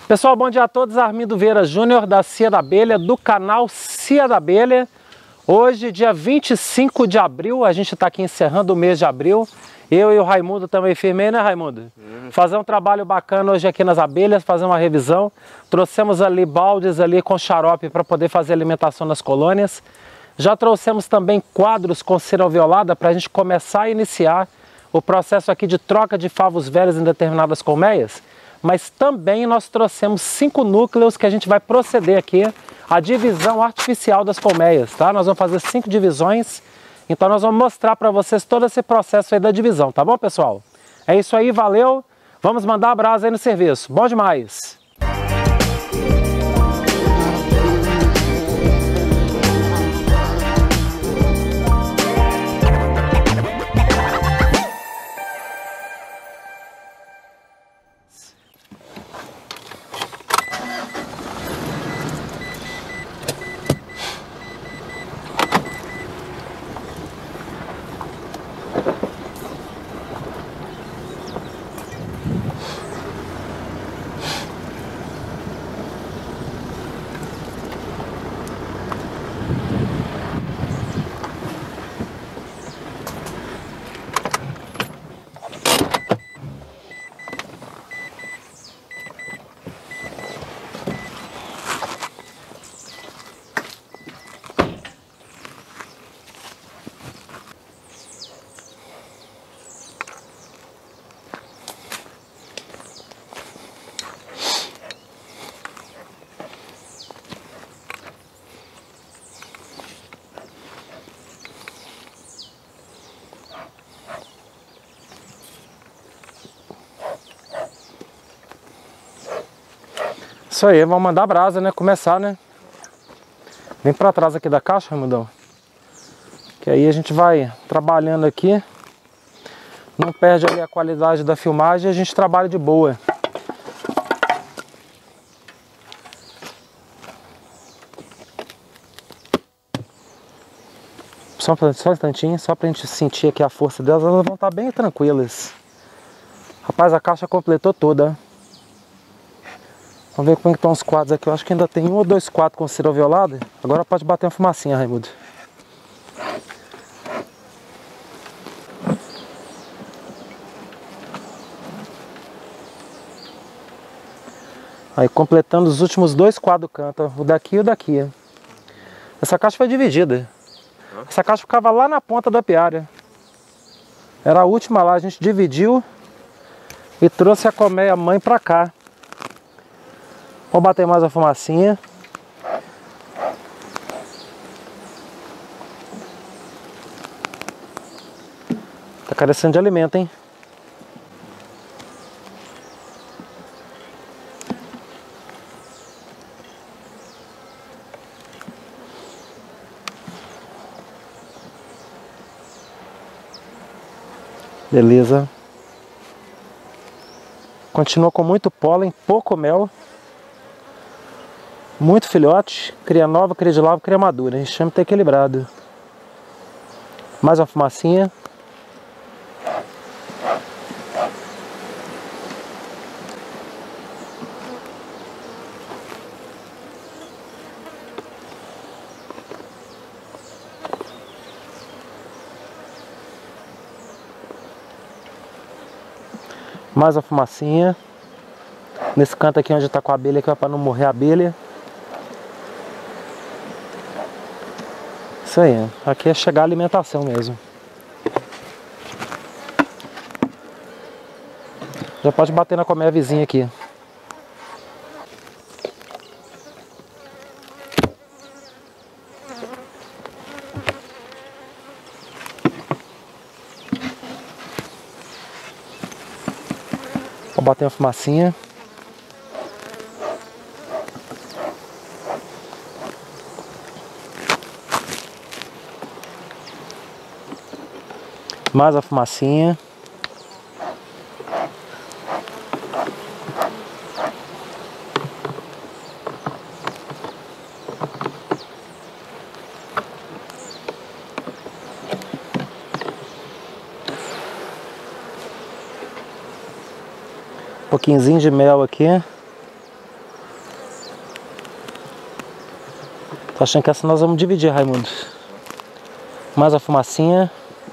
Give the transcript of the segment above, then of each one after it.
Pessoal, bom dia a todos. Armindo Vieira Júnior da Cia da Abelha, do canal Cia da Abelha. Hoje, dia 25 de abril, a gente está aqui encerrando o mês de abril. Eu e o Raimundo também firmei, né, Raimundo? Fazer um trabalho bacana hoje aqui nas abelhas, fazer uma revisão. Trouxemos ali baldes ali com xarope para poder fazer alimentação nas colônias. Já trouxemos também quadros com cera alveolada para a gente começar a iniciar o processo aqui de troca de favos velhos em determinadas colmeias. Mas também nós trouxemos 5 núcleos que a gente vai proceder aqui a divisão artificial das colmeias, tá? Nós vamos fazer 5 divisões, então nós vamos mostrar para vocês todo esse processo aí da divisão, tá bom, pessoal? É isso aí, valeu, vamos mandar a brasa aí no serviço, bom demais! Isso aí, vamos mandar brasa, né? Começar, né? Vem pra trás aqui da caixa, Raimundão. Que aí a gente vai trabalhando aqui. Não perde ali a qualidade da filmagem e a gente trabalha de boa. Só um instantinho, só pra gente sentir aqui a força delas, elas vão estar bem tranquilas. Rapaz, a caixa completou toda. Vamos ver como é que estão os quadros aqui. Eu acho que ainda tem 1 ou 2 quadros com cera alveolada. Agora pode bater uma fumacinha, Raimundo. Aí completando os últimos 2 quadros canto, o daqui e o daqui. Essa caixa foi dividida. Essa caixa ficava lá na ponta da apiária. Era a última lá, a gente dividiu e trouxe a colmeia mãe pra cá. Vamos bater mais a fumacinha. Tá carecendo de alimento, hein? Beleza. Continua com muito pólen, pouco mel. Muito filhote, cria nova, cria de lava, cria madura. A gente chama de ter equilibrado. Mais uma fumacinha. Mais uma fumacinha. Nesse canto aqui onde está com a abelha, que é para não morrer a abelha. Isso aí, aqui é chegar a alimentação mesmo. Já pode bater na colmeia vizinha aqui. Vou bater uma fumacinha. Mais a fumacinha. pouquinhozinho de mel aqui. Tô achando que essa nós vamos dividir, Raimundo. Mais a fumacinha.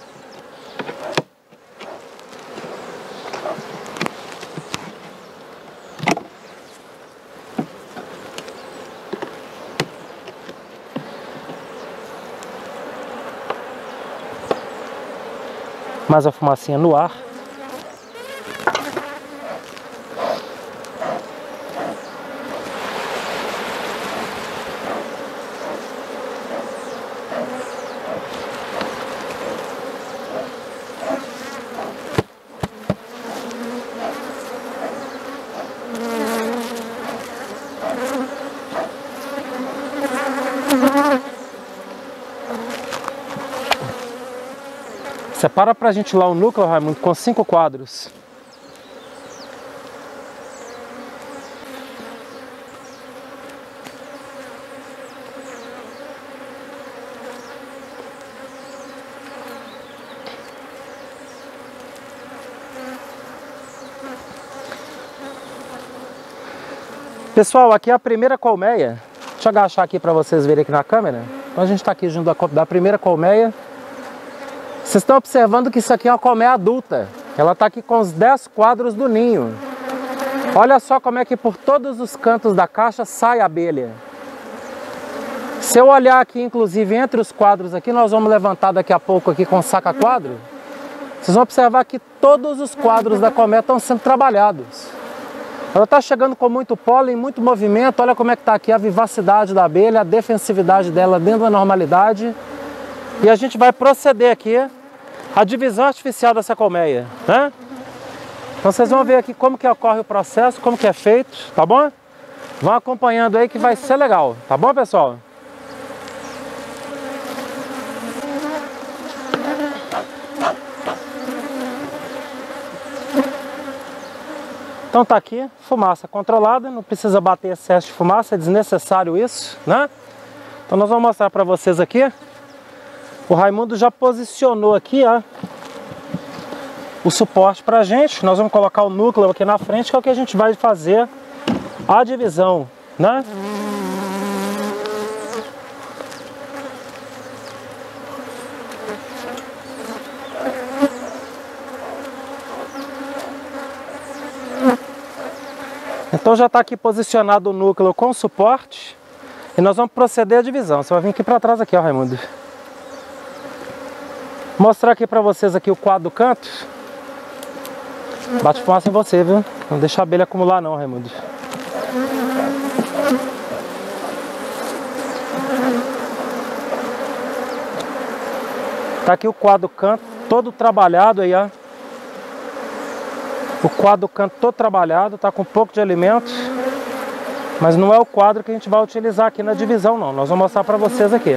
Mais a fumacinha no ar. Separa pra gente lá o núcleo, Raimundo, com 5 quadros. Pessoal, aqui é a primeira colmeia. Deixa eu agachar aqui para vocês verem aqui na câmera. Então a gente está aqui junto da primeira colmeia. Vocês estão observando que isso aqui é uma colmeia adulta. Ela está aqui com os 10 quadros do ninho. Olha só como é que por todos os cantos da caixa sai a abelha. Se eu olhar aqui, inclusive, entre os quadros aqui, nós vamos levantar daqui a pouco aqui com o saca-quadro. Vocês vão observar que todos os quadros da colmeia estão sendo trabalhados. Ela está chegando com muito pólen, muito movimento. Olha como é que está aqui a vivacidade da abelha, a defensividade dela dentro da normalidade. E a gente vai proceder aqui a divisão artificial dessa colmeia, né? Então vocês vão ver aqui como que ocorre o processo, como que é feito, tá bom? Vão acompanhando aí que vai ser legal, tá bom, pessoal? Então tá aqui, fumaça controlada, não precisa bater excesso de fumaça, é desnecessário isso, né? Então nós vamos mostrar para vocês aqui. O Raimundo já posicionou aqui, ó, o suporte pra gente. Nós vamos colocar o núcleo aqui na frente, que é o que a gente vai fazer a divisão, né? Então já está aqui posicionado o núcleo com suporte e nós vamos proceder à divisão. Você vai vir aqui para trás aqui, ó, Raimundo. Mostrar aqui para vocês aqui o quadro do canto. Bate fumaça em você, viu? Não deixa a abelha acumular não, Raimundo. Tá aqui o quadro do canto todo trabalhado aí, ó. O quadro do canto todo trabalhado, tá com um pouco de alimento. Mas não é o quadro que a gente vai utilizar aqui na divisão não. Nós vamos mostrar para vocês aqui.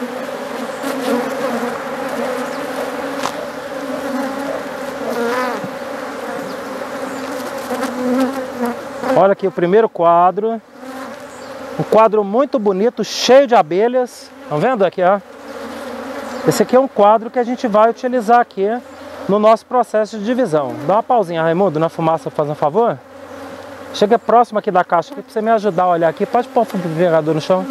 Olha aqui o primeiro quadro. Um quadro muito bonito, cheio de abelhas. Estão vendo aqui, ó? Esse aqui é um quadro que a gente vai utilizar aqui no nosso processo de divisão. Dá uma pausinha, Raimundo, na fumaça, faz um favor. Chega próximo aqui da caixa aqui, pra você me ajudar a olhar aqui. Pode pôr o fumigador no chão.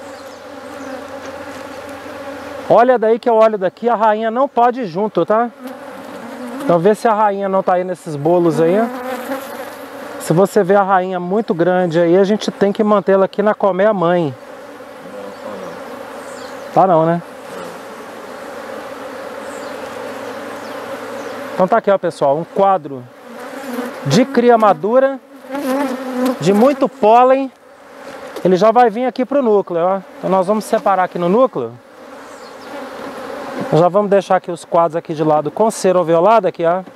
Olha daí que eu olho daqui, a rainha não pode ir junto, tá? Então vê se a rainha não tá aí nesses bolos aí. Se você vê a rainha muito grande aí, a gente tem que mantê-la aqui na colmeia mãe. Tá não, né? Então tá aqui, ó, pessoal, um quadro de cria madura, de muito pólen. Ele já vai vir aqui pro núcleo, ó. Então nós vamos separar aqui no núcleo. Nós já vamos deixar aqui os quadros aqui de lado com cera alveolada aqui, ó.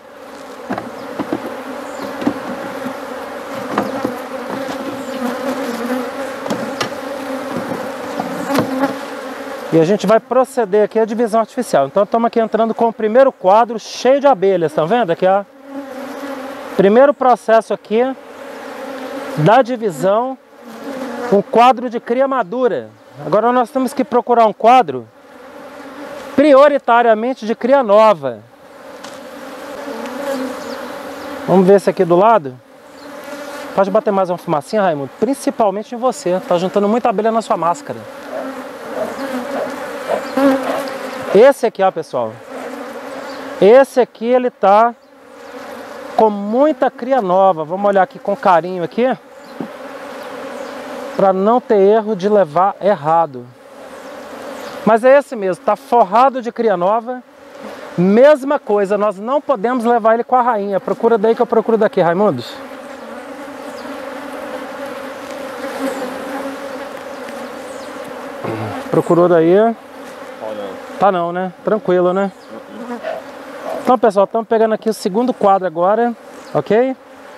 E a gente vai proceder aqui a divisão artificial. Então estamos aqui entrando com o primeiro quadro cheio de abelhas, estão vendo aqui, ó? Primeiro processo aqui da divisão, um quadro de cria madura. Agora nós temos que procurar um quadro prioritariamente de cria nova. Vamos ver esse aqui do lado? Pode bater mais uma fumacinha, Raimundo? Principalmente em você, tá juntando muita abelha na sua máscara. Esse aqui, ó, pessoal. Esse aqui, ele tá com muita cria nova. Vamos olhar aqui com carinho aqui, para não ter erro de levar errado. Mas é esse mesmo, tá forrado de cria nova. Mesma coisa, nós não podemos levar ele com a rainha. Procura daí que eu procuro daqui, Raimundos. Procurou daí? Tá não, né? Tranquilo, né? Então, pessoal, estamos pegando aqui o segundo quadro agora, ok?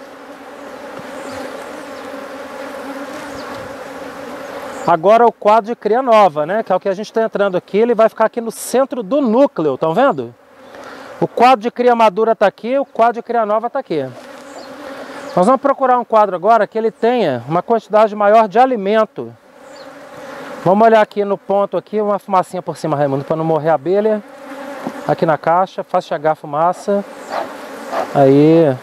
Agora o quadro de cria nova, né? Que é o que a gente está entrando aqui. Ele vai ficar aqui no centro do núcleo, estão vendo? O quadro de cria madura está aqui, o quadro de cria nova está aqui. Nós vamos procurar um quadro agora que ele tenha uma quantidade maior de alimento. Vamos olhar aqui no ponto aqui, uma fumacinha por cima, Raimundo, para não morrer a abelha. Aqui na caixa, faz chegar a fumaça. Aí.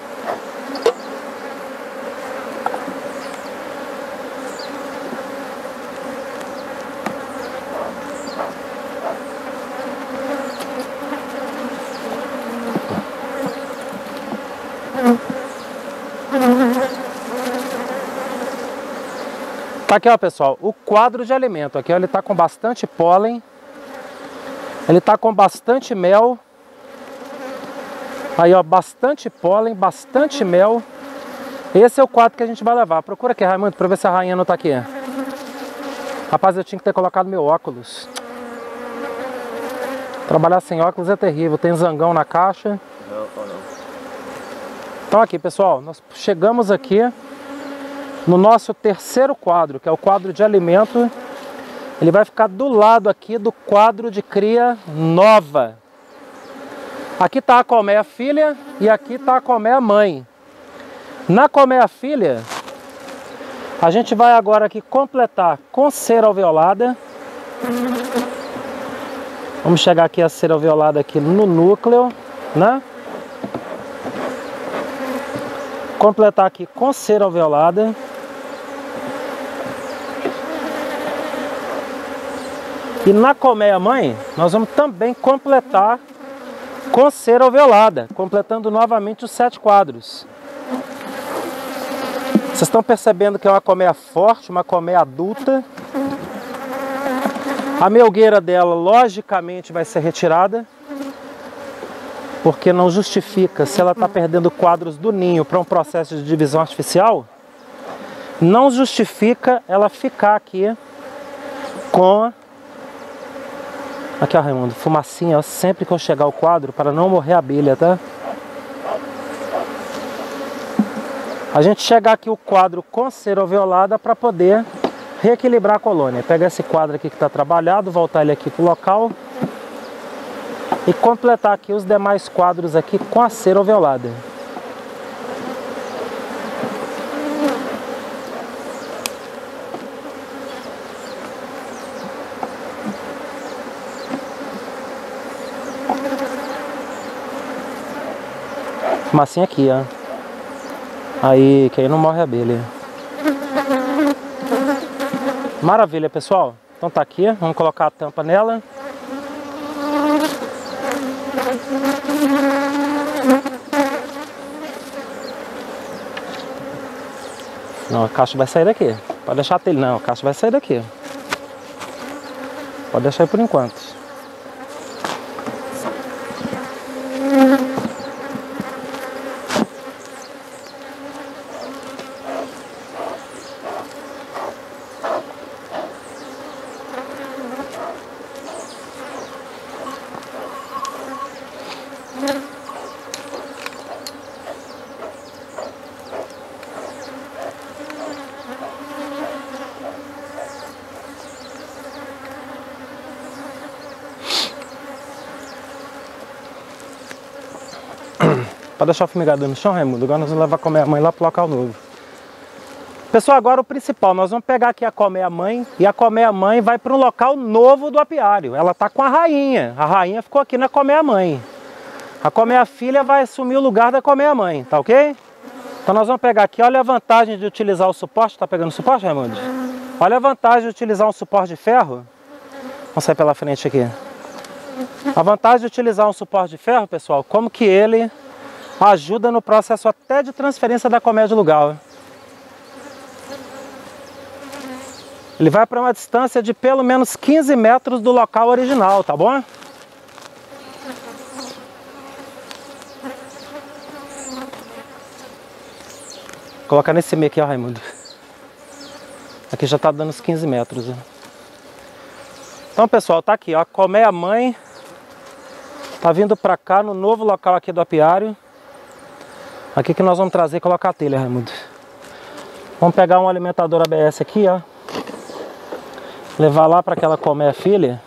Tá aqui, ó, pessoal, o quadro de alimento. Aqui, ó, ele tá com bastante pólen. Ele tá com bastante mel. Aí, ó, bastante pólen, bastante mel. Esse é o quadro que a gente vai levar. Procura aqui, Raimundo, pra ver se a rainha não tá aqui. Rapaz, eu tinha que ter colocado meu óculos. Trabalhar sem óculos é terrível. Tem zangão na caixa. Não. Então aqui, pessoal, nós chegamos aqui no nosso terceiro quadro, que é o quadro de alimento. Ele vai ficar do lado aqui do quadro de cria nova. Aqui está a colmeia filha e aqui está a colmeia mãe. Na colmeia filha, a gente vai agora aqui completar com cera alveolada. Vamos chegar aqui a cera alveolada aqui no núcleo, né? Completar aqui com cera alveolada. E na colmeia mãe, nós vamos também completar com cera alveolada, completando novamente os 7 quadros. Vocês estão percebendo que é uma colmeia forte, uma colmeia adulta. A melgueira dela, logicamente, vai ser retirada, porque não justifica, se ela está perdendo quadros do ninho para um processo de divisão artificial, não justifica ela ficar aqui com... Aqui, ó, Raimundo, fumacinha, ó, sempre que eu chegar ao quadro, para não morrer a abelha, tá? A gente chegar aqui o quadro com cera alveolada para poder reequilibrar a colônia. Pega esse quadro aqui que está trabalhado, voltar ele aqui para o local e completar aqui os demais quadros aqui com a cera alveolada. Fumacinha aqui, ó. Aí, que aí não morre a abelha. Maravilha, pessoal. Então tá aqui, vamos colocar a tampa nela. Não, a caixa vai sair daqui. Pode deixar a telha, não, a caixa vai sair daqui. Pode deixar aí por enquanto. Pode deixar o fumigador no chão, Raimundo. Agora nós vamos levar a colmeia mãe lá pro local novo. Pessoal, agora o principal. Nós vamos pegar aqui a colmeia mãe e a colmeia mãe vai para um local novo do apiário. Ela tá com a rainha. A rainha ficou aqui na colmeia mãe. A colmeia filha vai assumir o lugar da colmeia mãe, tá ok? Então nós vamos pegar aqui. Olha a vantagem de utilizar o suporte. Tá pegando o suporte, Raimundo? Olha a vantagem de utilizar um suporte de ferro. Vamos sair pela frente aqui. A vantagem de utilizar um suporte de ferro, pessoal, como que ele ajuda no processo até de transferência da colmeia de lugar. Ó. Ele vai para uma distância de pelo menos 15 metros do local original, tá bom? Coloca nesse meio aqui, ó, Raimundo. Aqui já tá dando uns 15 metros. Ó. Então, pessoal, tá aqui, ó, a colmeia mãe tá vindo para cá no novo local aqui do apiário. Aqui que nós vamos trazer e colocar a telha, Raimundo. Vamos pegar um alimentador ABS aqui, ó. Levar lá para aquela colmeia filha.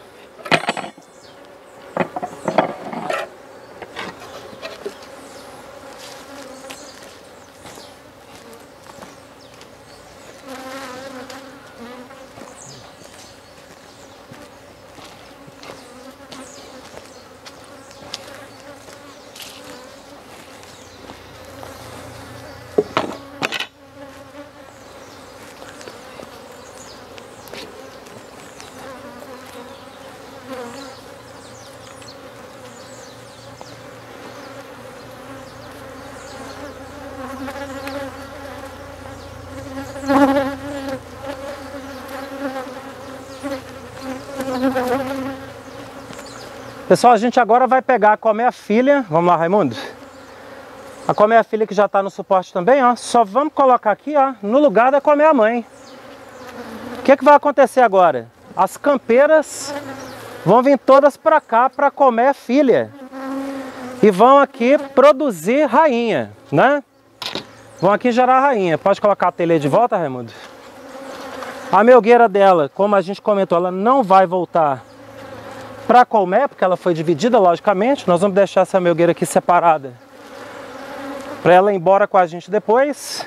Pessoal, a gente agora vai pegar a colmeia filha. Vamos lá, Raimundo. A colmeia filha que já está no suporte também, ó. Só vamos colocar aqui, ó, no lugar da colmeia mãe. O que vai acontecer agora? As campeiras vão vir todas para cá, para a colmeia filha. E vão aqui produzir rainha, né? Vão aqui gerar rainha. Pode colocar a telha de volta, Raimundo? A melgueira dela, como a gente comentou, ela não vai voltar para a colmeia, porque ela foi dividida, logicamente. Nós vamos deixar essa melgueira aqui separada para ela ir embora com a gente depois.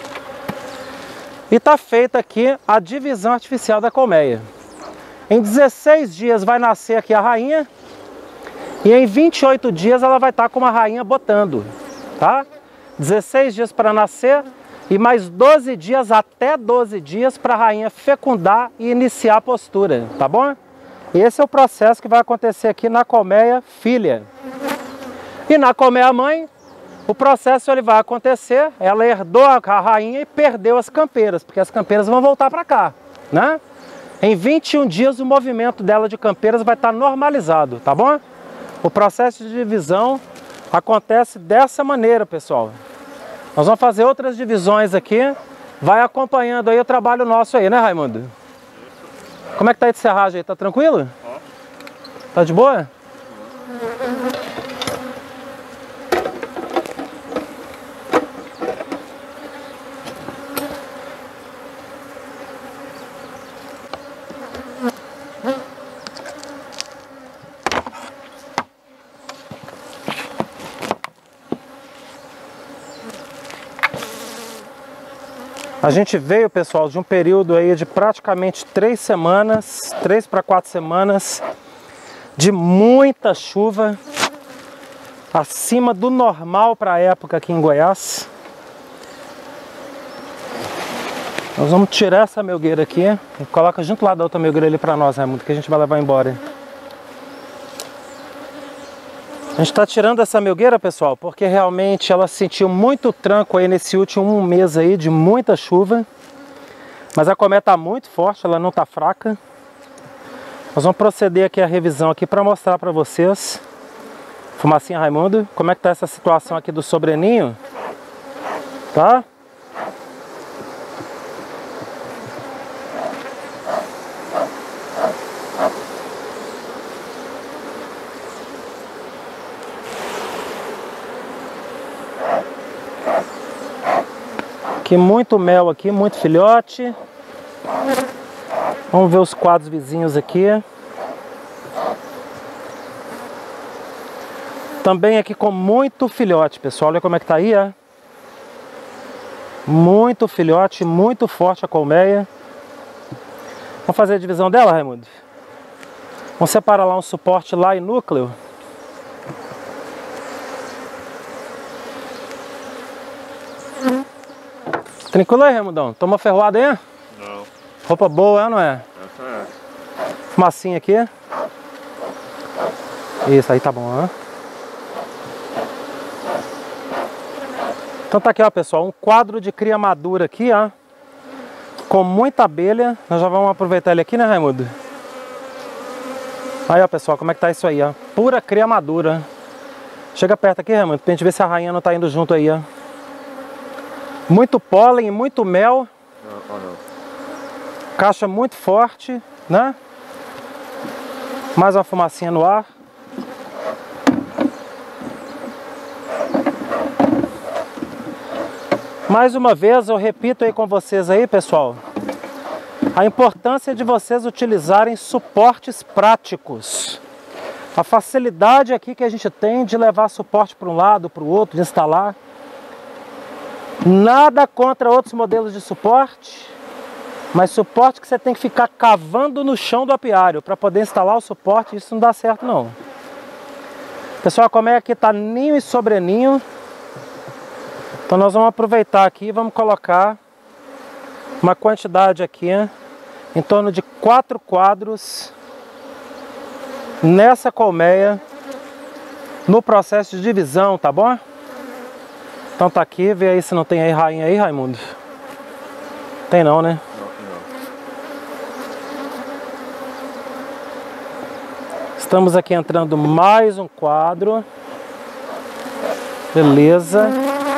E tá feita aqui a divisão artificial da colmeia. Em 16 dias vai nascer aqui a rainha. E em 28 dias ela vai estar com uma rainha botando, tá? 16 dias para nascer e mais 12 dias, até 12 dias, para a rainha fecundar e iniciar a postura, tá bom? Esse é o processo que vai acontecer aqui na colmeia filha. E na colmeia mãe, o processo ele vai acontecer, ela herdou a rainha e perdeu as campeiras, porque as campeiras vão voltar para cá, né? Em 21 dias o movimento dela de campeiras vai estar normalizado, tá bom? O processo de divisão acontece dessa maneira, pessoal. Nós vamos fazer outras divisões aqui, vai acompanhando aí o trabalho nosso aí, né, Raimundo? Como é que tá aí de serragem aí? Tá tranquilo? Tá de boa? A gente veio, pessoal, de um período aí de praticamente 3 semanas, 3 para 4 semanas, de muita chuva, acima do normal para a época aqui em Goiás. Nós vamos tirar essa melgueira aqui e coloca junto lá da outra melgueira ali para nós, Raimundo, que a gente vai levar embora. A gente está tirando essa melgueira, pessoal, porque realmente ela sentiu muito tranco aí nesse último mês aí de muita chuva. Mas a colmeia está muito forte, ela não está fraca. Nós vamos proceder aqui a revisão aqui para mostrar para vocês. Fumacinha, Raimundo, como é que tá essa situação aqui do sobreninho, tá? Aqui muito mel aqui, muito filhote. Vamos ver os quadros vizinhos aqui. Também aqui com muito filhote, pessoal. Olha como é que tá aí, ó. Muito filhote, muito forte a colmeia. Vamos fazer a divisão dela, Raimundo? Vamos separar lá um suporte lá em núcleo. Tranquilo aí, Raimundão? Toma ferroada aí? Não. Roupa boa, não é? Essa é. Fumacinha aqui. Isso, aí tá bom, né? Então tá aqui, ó, pessoal, um quadro de cria madura aqui, ó. Com muita abelha. Nós já vamos aproveitar ele aqui, né, Raimundo? Aí, ó, pessoal, como é que tá isso aí, ó. Pura cria madura. Chega perto aqui, Raimundo, pra gente ver se a rainha não tá indo junto aí, ó. Muito pólen, muito mel. Caixa muito forte, né? Mais uma fumacinha no ar. Mais uma vez, eu repito aí com vocês aí, pessoal, a importância de vocês utilizarem suportes práticos. A facilidade aqui que a gente tem de levar suporte para um lado, para o outro, de instalar. Nada contra outros modelos de suporte, mas suporte que você tem que ficar cavando no chão do apiário para poder instalar o suporte, isso não dá certo não. Pessoal, como é que está ninho e sobreninho? Então nós vamos aproveitar aqui e vamos colocar uma quantidade aqui em torno de 4 quadros nessa colmeia no processo de divisão, tá bom? Então tá aqui, vê aí se não tem aí rainha aí, Raimundo. Tem não, né? Estamos aqui entrando mais um quadro. Beleza.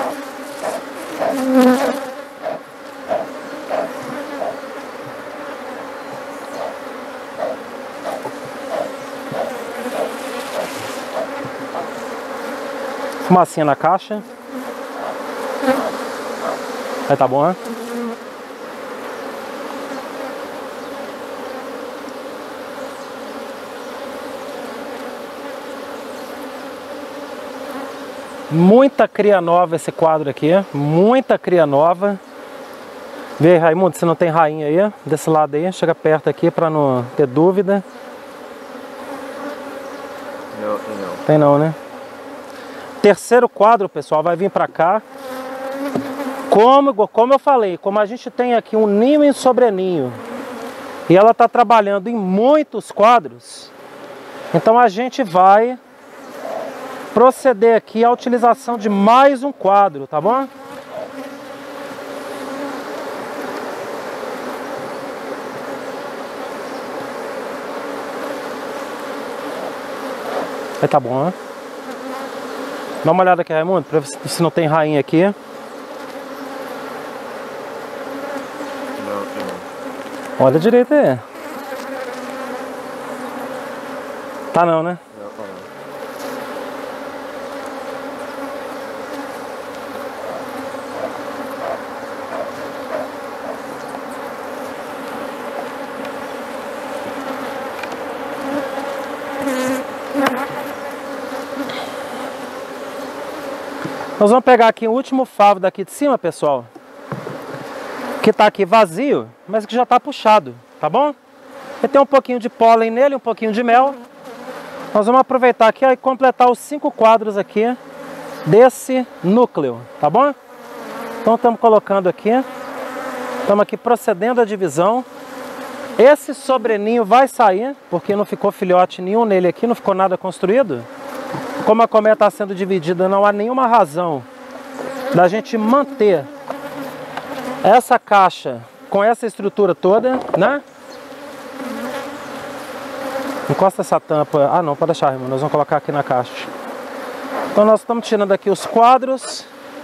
Fumacinha na caixa. Aí tá bom, né? Muita cria nova esse quadro aqui, muita cria nova. Vê aí, Raimundo, se não tem rainha aí, desse lado aí, chega perto aqui para não ter dúvida. Não. Tem não, né? Terceiro quadro, pessoal, vai vir para cá. Como eu falei, como a gente tem aqui um ninho e sobreninho, e ela está trabalhando em muitos quadros, então a gente vai proceder aqui à utilização de mais um quadro, tá bom? Aí tá bom, né? Dá uma olhada aqui, Raimundo, pra ver se não tem rainha aqui. Não. Olha direito aí. Tá não, né? Não. Nós vamos pegar aqui o último favo daqui de cima, pessoal, que tá aqui vazio, mas que já tá puxado, tá bom? Ele tem um pouquinho de pólen nele, um pouquinho de mel. Nós vamos aproveitar aqui ó, e completar os 5 quadros aqui desse núcleo, tá bom? Então estamos colocando aqui, estamos aqui procedendo a divisão. Esse sobreninho vai sair, porque não ficou filhote nenhum nele aqui, não ficou nada construído. Como a colmeia está sendo dividida, não há nenhuma razão da gente manter essa caixa com essa estrutura toda, né? Encosta essa tampa. Ah, não, pode deixar, irmão. Nós vamos colocar aqui na caixa. Então nós estamos tirando aqui os quadros.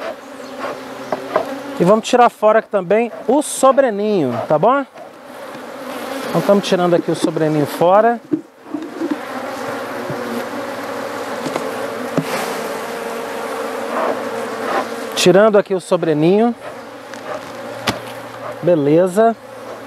E vamos tirar fora aqui também o sobreninho, tá bom? Então estamos tirando aqui o sobreninho fora. Tirando aqui o sobreninho. Beleza.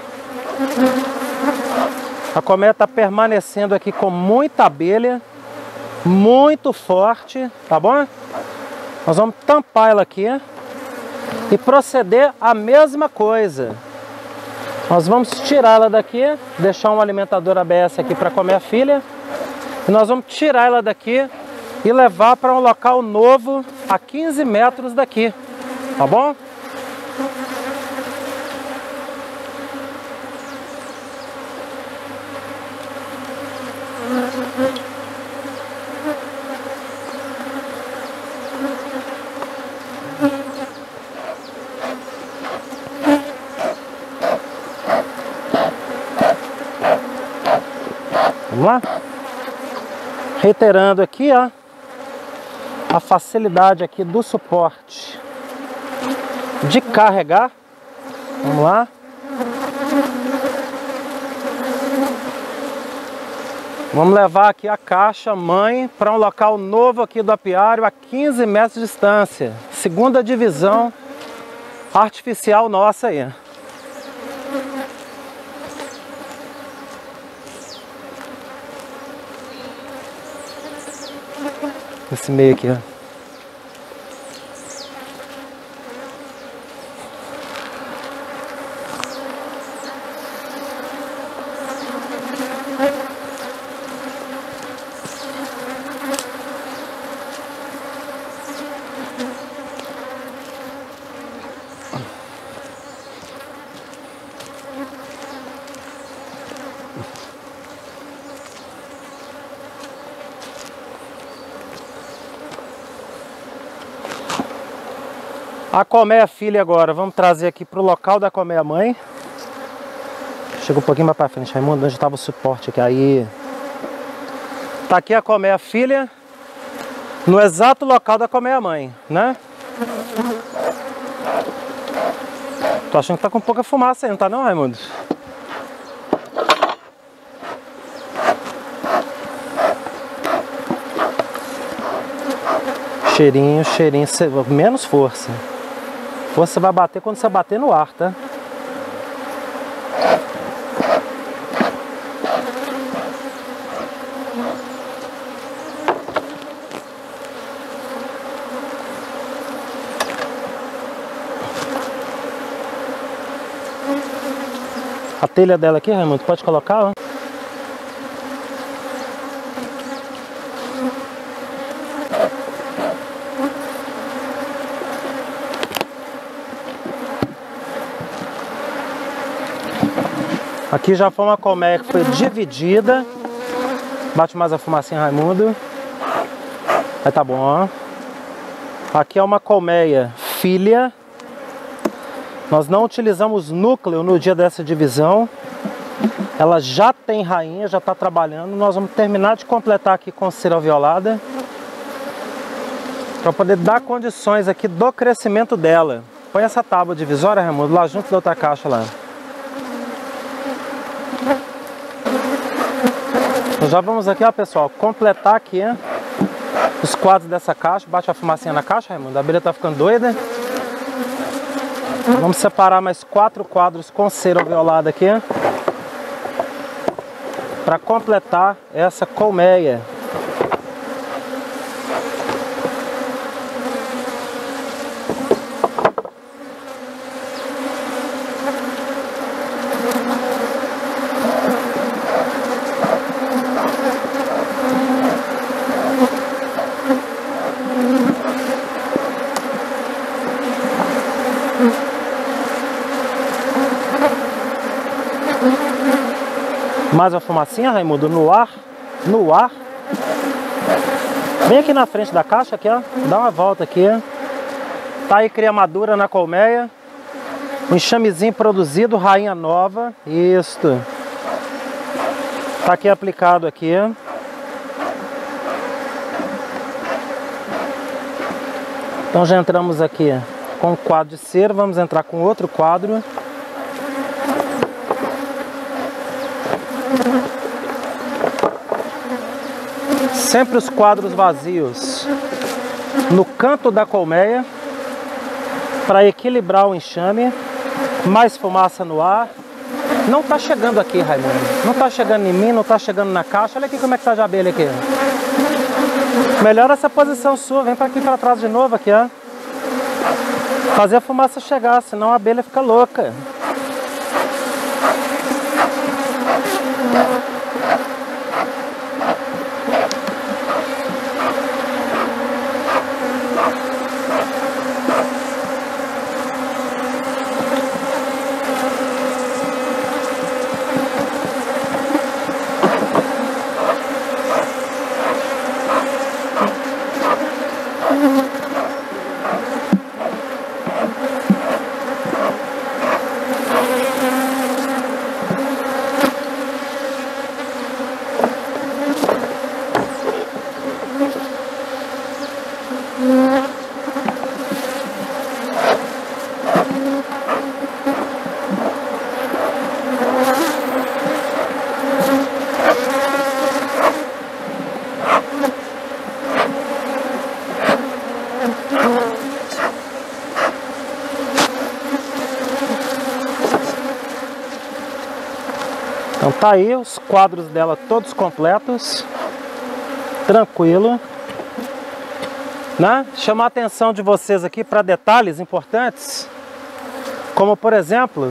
A colmeia está permanecendo aqui com muita abelha. Muito forte, tá bom? Nós vamos tampar ela aqui. E proceder a mesma coisa. Nós vamos tirar ela daqui. Deixar um alimentador ABS aqui para comer a filha. E nós vamos tirar ela daqui e levar para um local novo a 15 metros daqui, tá bom? Vamos lá? Reiterando aqui, ó, a facilidade aqui do suporte de carregar. Vamos lá. Vamos levar aqui a caixa mãe para um local novo aqui do apiário a 15 metros de distância. Segunda divisão artificial nossa aí. Esse meio aqui, ó. A colmeia filha agora, vamos trazer aqui para o local da colmeia mãe. Chega um pouquinho mais para frente, Raimundo, onde estava o suporte aqui. Aí. Tá aqui a colmeia filha, no exato local da colmeia mãe, né? Tô achando que tá com pouca fumaça aí, não tá não, Raimundo? Cheirinho, cheirinho, menos força. Você vai bater quando você bater no ar, tá? A telha dela aqui, Raimundo, pode colocar, ó. Aqui já foi uma colmeia que foi dividida. Bate mais a fumacinha, Raimundo. Aí tá bom, ó. Aqui é uma colmeia filha. Nós não utilizamos núcleo no dia dessa divisão. Ela já tem rainha, já está trabalhando. Nós vamos terminar de completar aqui com cera violada, para poder dar condições aqui do crescimento dela. Põe essa tábua divisória, Raimundo, lá junto da outra caixa lá. Então já vamos aqui, ó, pessoal, completar aqui, ó, os quadros dessa caixa. Bate a fumacinha na caixa, Raimundo, a abelha tá ficando doida. Vamos separar mais 4 quadros com cera violada aqui, para completar essa colmeia. Mais uma fumacinha, Raimundo, no ar, no ar. Vem aqui na frente da caixa, aqui, ó, dá uma volta aqui. Tá aí cria madura na colmeia. Um enxamezinho produzido, rainha nova. Isto. Tá aqui aplicado aqui. Então já entramos aqui com um quadro de cera, vamos entrar com outro quadro. Sempre os quadros vazios no canto da colmeia, para equilibrar o enxame. Mais fumaça no ar. Não tá chegando aqui, Raimundo. Não tá chegando em mim, não tá chegando na caixa. Olha aqui como é que tá de abelha aqui. Melhora essa posição sua. Vem para aqui para trás de novo aqui, ó. Fazer a fumaça chegar, senão a abelha fica louca. Então tá aí os quadros dela todos completos. Tranquilo. Né? Chamar a atenção de vocês aqui para detalhes importantes. Como por exemplo,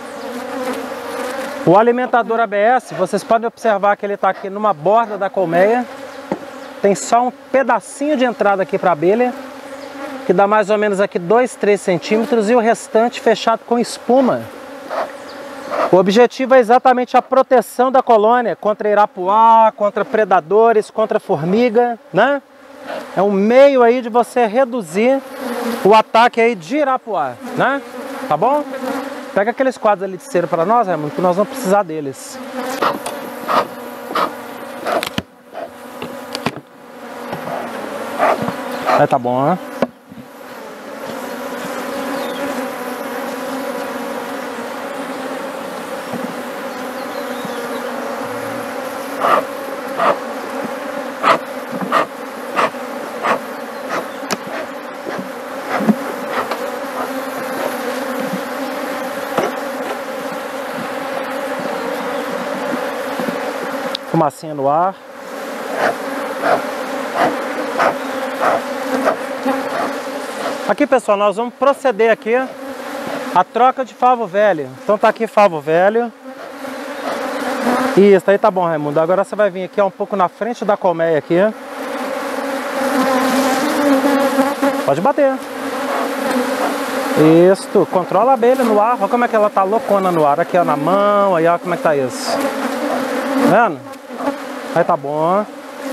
o alimentador ABS. Vocês podem observar que ele está aqui numa borda da colmeia. Tem só um pedacinho de entrada aqui para a abelha, que dá mais ou menos aqui 2, 3 centímetros, e o restante fechado com espuma. O objetivo é exatamente a proteção da colônia contra irapuá, contra predadores, contra formiga, né? É um meio aí de você reduzir o ataque aí de irapuá, né? Tá bom? Pega aqueles quadros ali de cera para nós, Raimundo, que nós vamos precisar deles. Aí tá bom, né? Fumacinha no ar. Aqui, pessoal, nós vamos proceder aqui a troca de favo velho. Então tá aqui favo velho. Isso, aí tá bom, Raimundo. Agora você vai vir aqui ó, um pouco na frente da colmeia aqui. Pode bater. Isso, controla a abelha no ar. Olha como é que ela tá loucona no ar. Aqui ó, na mão, aí ó, como é que tá isso. Tá vendo? Aí tá bom.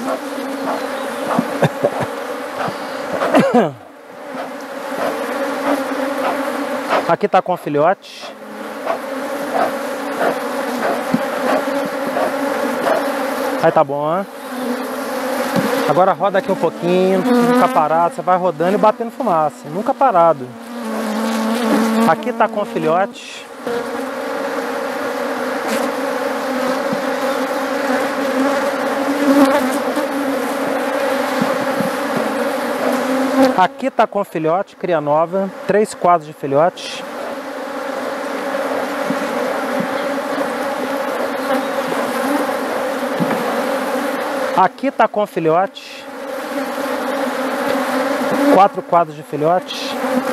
Aqui tá com filhote. Aí tá bom. Agora roda aqui um pouquinho, nunca parado. Você vai rodando e batendo fumaça, nunca parado. Aqui tá com filhote. Aqui tá com filhote, cria nova, 3 quadros de filhote. Aqui tá com filhote, 4 quadros de filhote.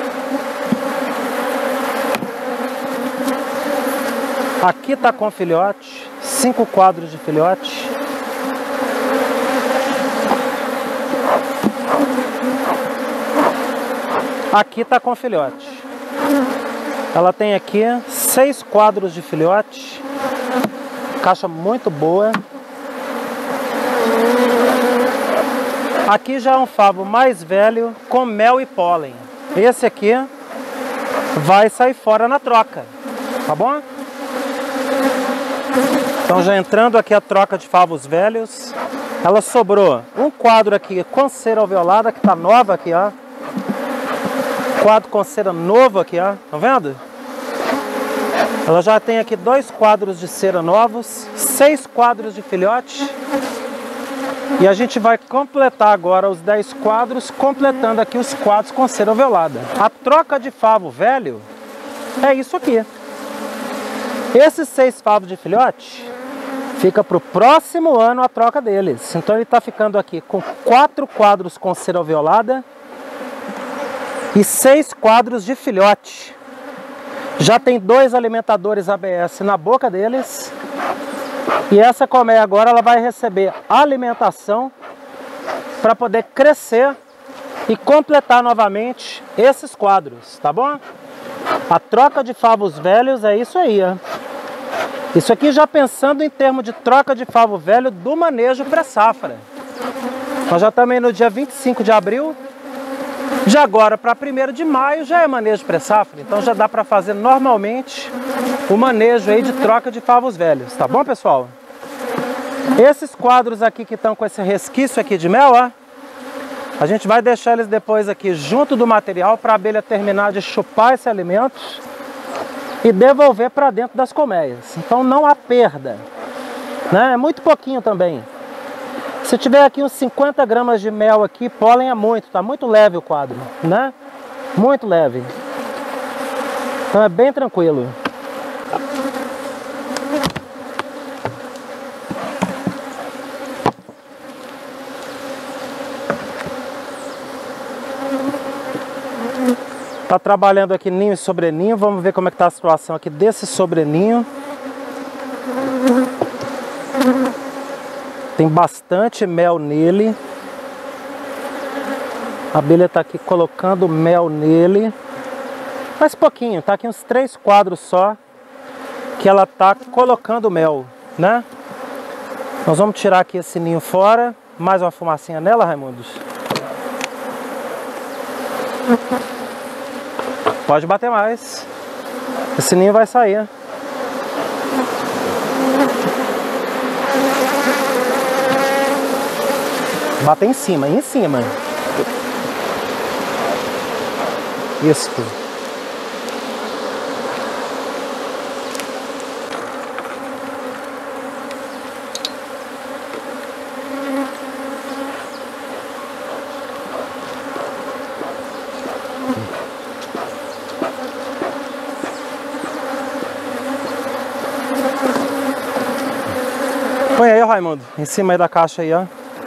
Aqui tá com filhote, 5 quadros de filhote. Aqui tá com filhote. Ela tem aqui 6 quadros de filhote. Caixa muito boa. Aqui já é um favo mais velho com mel e pólen. Esse aqui vai sair fora na troca, tá bom? Então já entrando aqui a troca de favos velhos. Ela sobrou um quadro aqui com cera alveolada, que tá nova aqui, ó. Quadro com cera novo aqui, ó. Tá vendo? Ela já tem aqui 2 quadros de cera novos, 6 quadros de filhote. E a gente vai completar agora os 10 quadros, completando aqui os quadros com cera alveolada. A troca de favo velho é isso aqui. Esses 6 favos de filhote fica para o próximo ano a troca deles. Então ele está ficando aqui com 4 quadros com cera alveolada e 6 quadros de filhote. Já tem 2 alimentadores ABS na boca deles. E essa colmeia agora ela vai receber alimentação para poder crescer e completar novamente esses quadros, tá bom? A troca de favos velhos é isso aí, ó. Isso aqui já pensando em termos de troca de favo velho do manejo pré-safra. Nós já estamos aí no dia 25 de abril. De agora para 1º de maio já é manejo pré-safra, então já dá para fazer normalmente o manejo aí de troca de favos velhos, tá bom, pessoal? Esses quadros aqui que estão com esse resquício aqui de mel, ó, a gente vai deixar eles depois aqui junto do material para a abelha terminar de chupar esse alimento e devolver para dentro das colmeias. Então não há perda, né? É muito pouquinho também. Se tiver aqui uns 50 gramas de mel aqui, pólen é muito, tá muito leve o quadro, né? Muito leve. Então é bem tranquilo. Tá trabalhando aqui ninho e sobreninho. Vamos ver como é que tá a situação aqui desse sobreninho. Tem bastante mel nele. A abelha tá aqui colocando mel nele. Mas pouquinho, tá aqui uns 3 quadros só que ela tá colocando mel, né? Nós vamos tirar aqui esse ninho fora. Mais uma fumacinha nela, Raimundos? Pode bater mais. Esse ninho vai sair. Bater em cima, em cima. Isso. Põe aí, Raimundo, em cima aí da caixa aí, ó.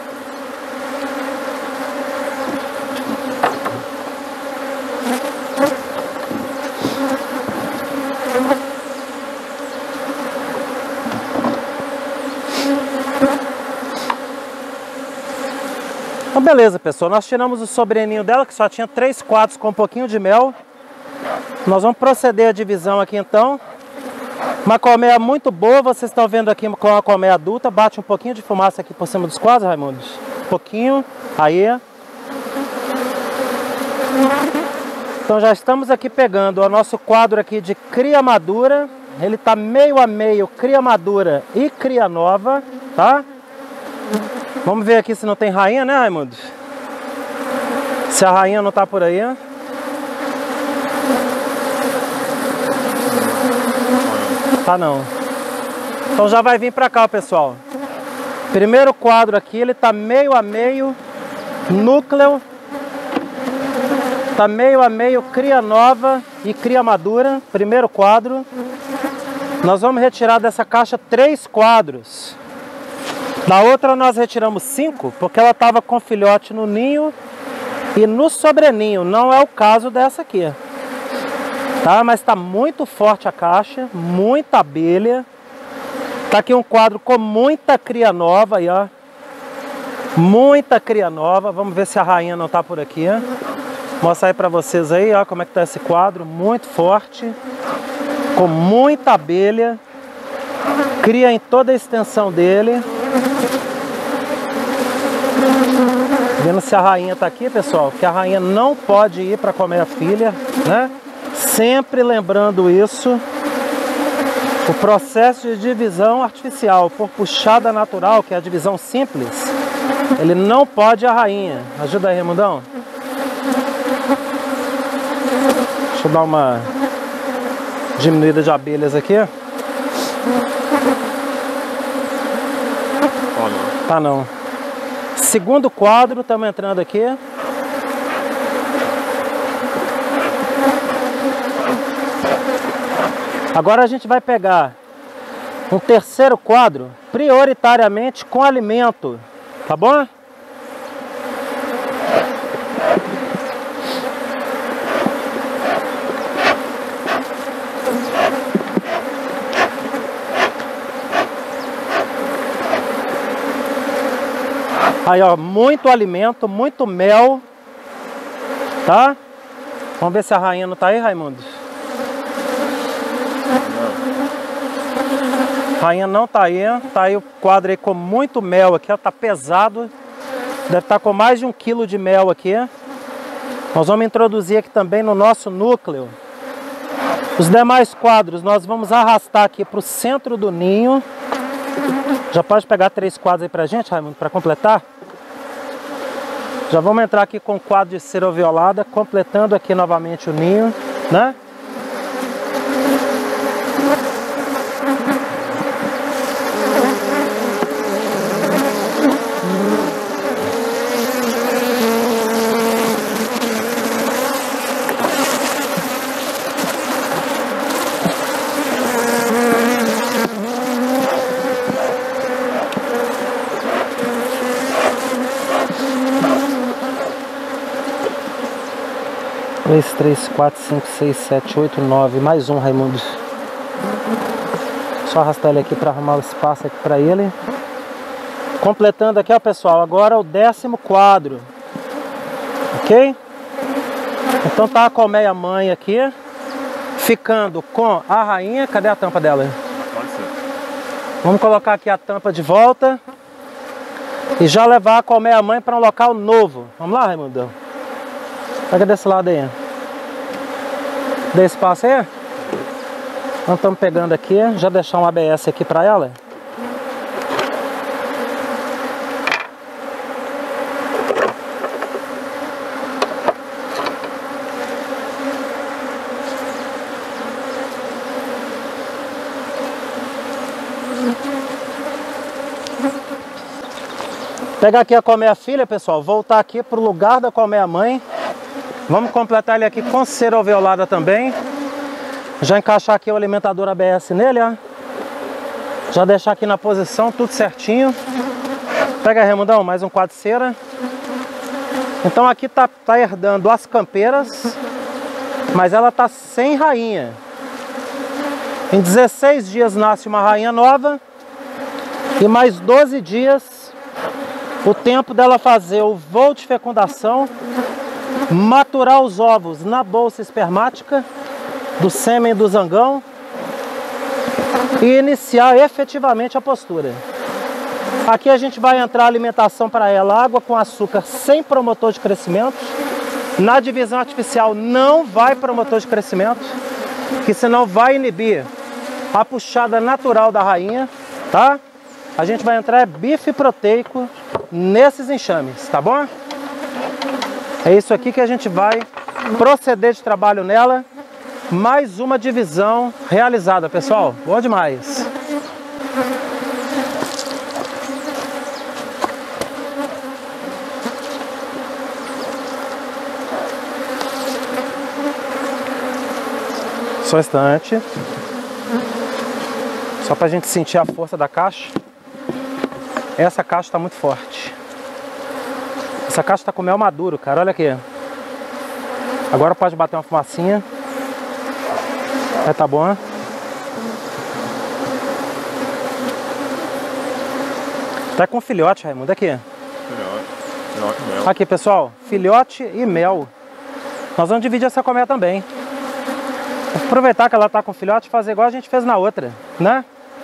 Então beleza, pessoal, nós tiramos o sobreninho dela, que só tinha 3 quadros com um pouquinho de mel. Nós vamos proceder a divisão aqui então. Uma colmeia muito boa, vocês estão vendo aqui com a colmeia adulta. Bate um pouquinho de fumaça aqui por cima dos quadros, Raimundo. Um pouquinho, aí. Então já estamos aqui pegando o nosso quadro aqui de cria madura. Ele tá meio a meio cria madura e cria nova, tá? Vamos ver aqui se não tem rainha, né, Raimundo? Se a rainha não tá por aí. Tá não. Então já vai vir pra cá, pessoal. Primeiro quadro aqui, ele tá meio a meio núcleo. Tá meio a meio cria nova e cria madura. Primeiro quadro. Nós vamos retirar dessa caixa 3 quadros. Na outra nós retiramos 5, porque ela estava com filhote no ninho e no sobreninho. Não é o caso dessa aqui. Tá? Mas está muito forte a caixa, muita abelha. Tá aqui um quadro com muita cria nova aí, ó. Muita cria nova. Vamos ver se a rainha não tá por aqui. Mostrar aí para vocês aí, ó, como é que tá esse quadro, muito forte, com muita abelha. Cria em toda a extensão dele. Vendo se a rainha tá aqui, pessoal, que a rainha não pode ir para comer a filha, né? Sempre lembrando isso. O processo de divisão artificial por puxada natural, que é a divisão simples, ele não pode a rainha. Ajuda aí, Raimundão. Deixa eu dar uma diminuída de abelhas aqui. Tá não. Segundo quadro, estamos entrando aqui. Agora a gente vai pegar um terceiro quadro, prioritariamente com alimento, tá bom? Aí, ó, muito alimento, muito mel, tá? Vamos ver se a rainha não tá aí, Raimundo. Rainha não tá aí o quadro aí com muito mel aqui, ó, tá pesado. Deve estar com mais de 1 quilo de mel aqui. Nós vamos introduzir aqui também no nosso núcleo. Os demais quadros nós vamos arrastar aqui para o centro do ninho. Já pode pegar 3 quadros aí pra gente, Raimundo, para completar? Já vamos entrar aqui com o quadro de cera violada, completando aqui novamente o ninho, né? 2, 3, 4, 5, 6, 7, 8, 9. Mais um, Raimundo. Só arrastar ele aqui para arrumar o espaço aqui para ele. Completando aqui, ó, pessoal, agora o 10º quadro. Ok? Então tá a colmeia mãe aqui, ficando com a rainha. Cadê a tampa dela? Vamos colocar aqui a tampa de volta e já levar a colmeia mãe para um local novo. Vamos lá, Raimundo? Pega desse lado aí. Dê espaço aí. Então estamos pegando aqui, já deixar um ABS aqui para ela. Pegar aqui a colmeia filha, pessoal, voltar aqui para o lugar da colmeia mãe. Vamos completar ele aqui com cera alveolada também. Já encaixar aqui o alimentador ABS nele, ó. Já deixar aqui na posição, tudo certinho. Pega, Raimundão, mais um quadro de cera. Então aqui tá herdando as campeiras, mas ela tá sem rainha. Em 16 dias nasce uma rainha nova. E mais 12 dias, o tempo dela fazer o voo de fecundação, maturar os ovos na bolsa espermática do sêmen do zangão e iniciar efetivamente a postura. Aqui a gente vai entrar a alimentação para ela, água com açúcar sem promotor de crescimento. Na divisão artificial não vai promotor de crescimento, que senão vai inibir a puxada natural da rainha, tá? A gente vai entrar bife proteico nesses enxames, tá bom? É isso aqui que a gente vai proceder de trabalho nela. Mais uma divisão realizada, pessoal. Boa demais. Só um instante. Só pra gente sentir a força da caixa. Essa caixa está muito forte. Essa caixa está com mel maduro, cara. Olha aqui. Agora pode bater uma fumacinha. Tá bom. Tá com filhote, Raimundo. Aqui. Filhote e mel. Aqui, pessoal. Filhote e mel. Nós vamos dividir essa colmeia também. Vou aproveitar que ela tá com filhote e fazer igual a gente fez na outra, né?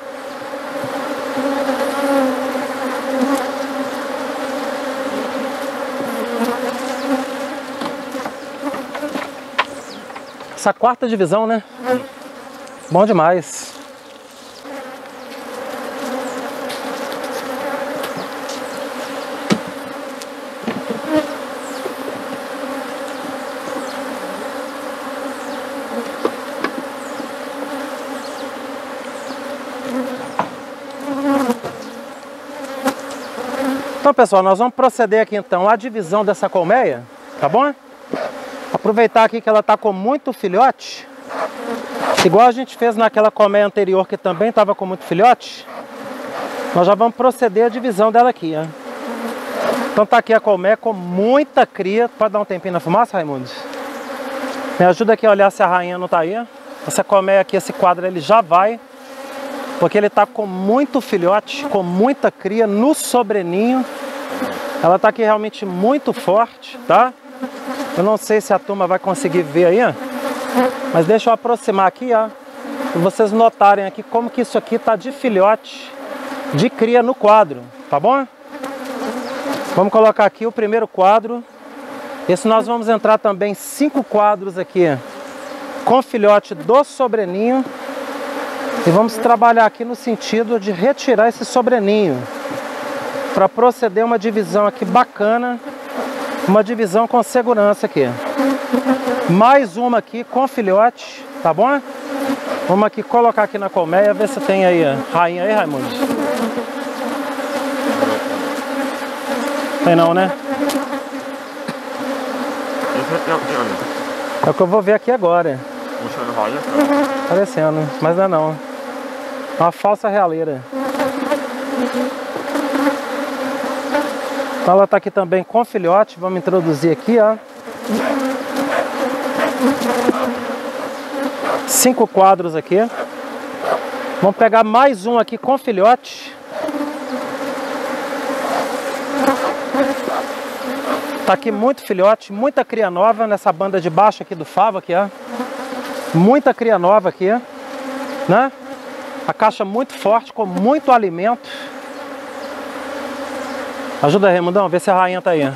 Essa quarta divisão, né? Bom demais. Então, pessoal, nós vamos proceder aqui então à divisão dessa colmeia, tá bom? Aproveitar aqui que ela está com muito filhote, igual a gente fez naquela colmeia anterior que também estava com muito filhote. Nós já vamos proceder à divisão dela aqui, ó. Então tá aqui a colmeia com muita cria. Pode dar um tempinho na fumaça, Raimundo? Me ajuda aqui a olhar se a rainha não tá aí. Essa colmeia aqui, esse quadro, ele já vai, porque ele tá com muito filhote, com muita cria no sobreninho. Ela tá aqui realmente muito forte, tá? Eu não sei se a turma vai conseguir ver aí, ó. Mas deixa eu aproximar aqui, ó, para vocês notarem aqui como que isso aqui tá de filhote, de cria no quadro, tá bom? Vamos colocar aqui o primeiro quadro. Esse nós vamos entrar também 5 quadros aqui com filhote do sobreninho. E vamos trabalhar aqui no sentido de retirar esse sobreninho, para proceder uma divisão aqui bacana. Uma divisão com segurança aqui. Mais uma aqui com filhote, tá bom? Vamos aqui colocar aqui na colmeia, ver se tem aí a rainha aí, Raimundo. Tem não, né? É o que eu vou ver aqui agora. Parecendo, mas não é não. É uma falsa realeira. Então ela está aqui também com filhote. Vamos introduzir aqui, ó. 5 quadros aqui. Vamos pegar mais um aqui com filhote. Tá aqui muito filhote, muita cria nova nessa banda de baixo aqui do favo aqui, ó. Muita cria nova aqui, né? A caixa muito forte, com muito alimento. Ajuda aí, Raimundão, vê se a rainha tá aí.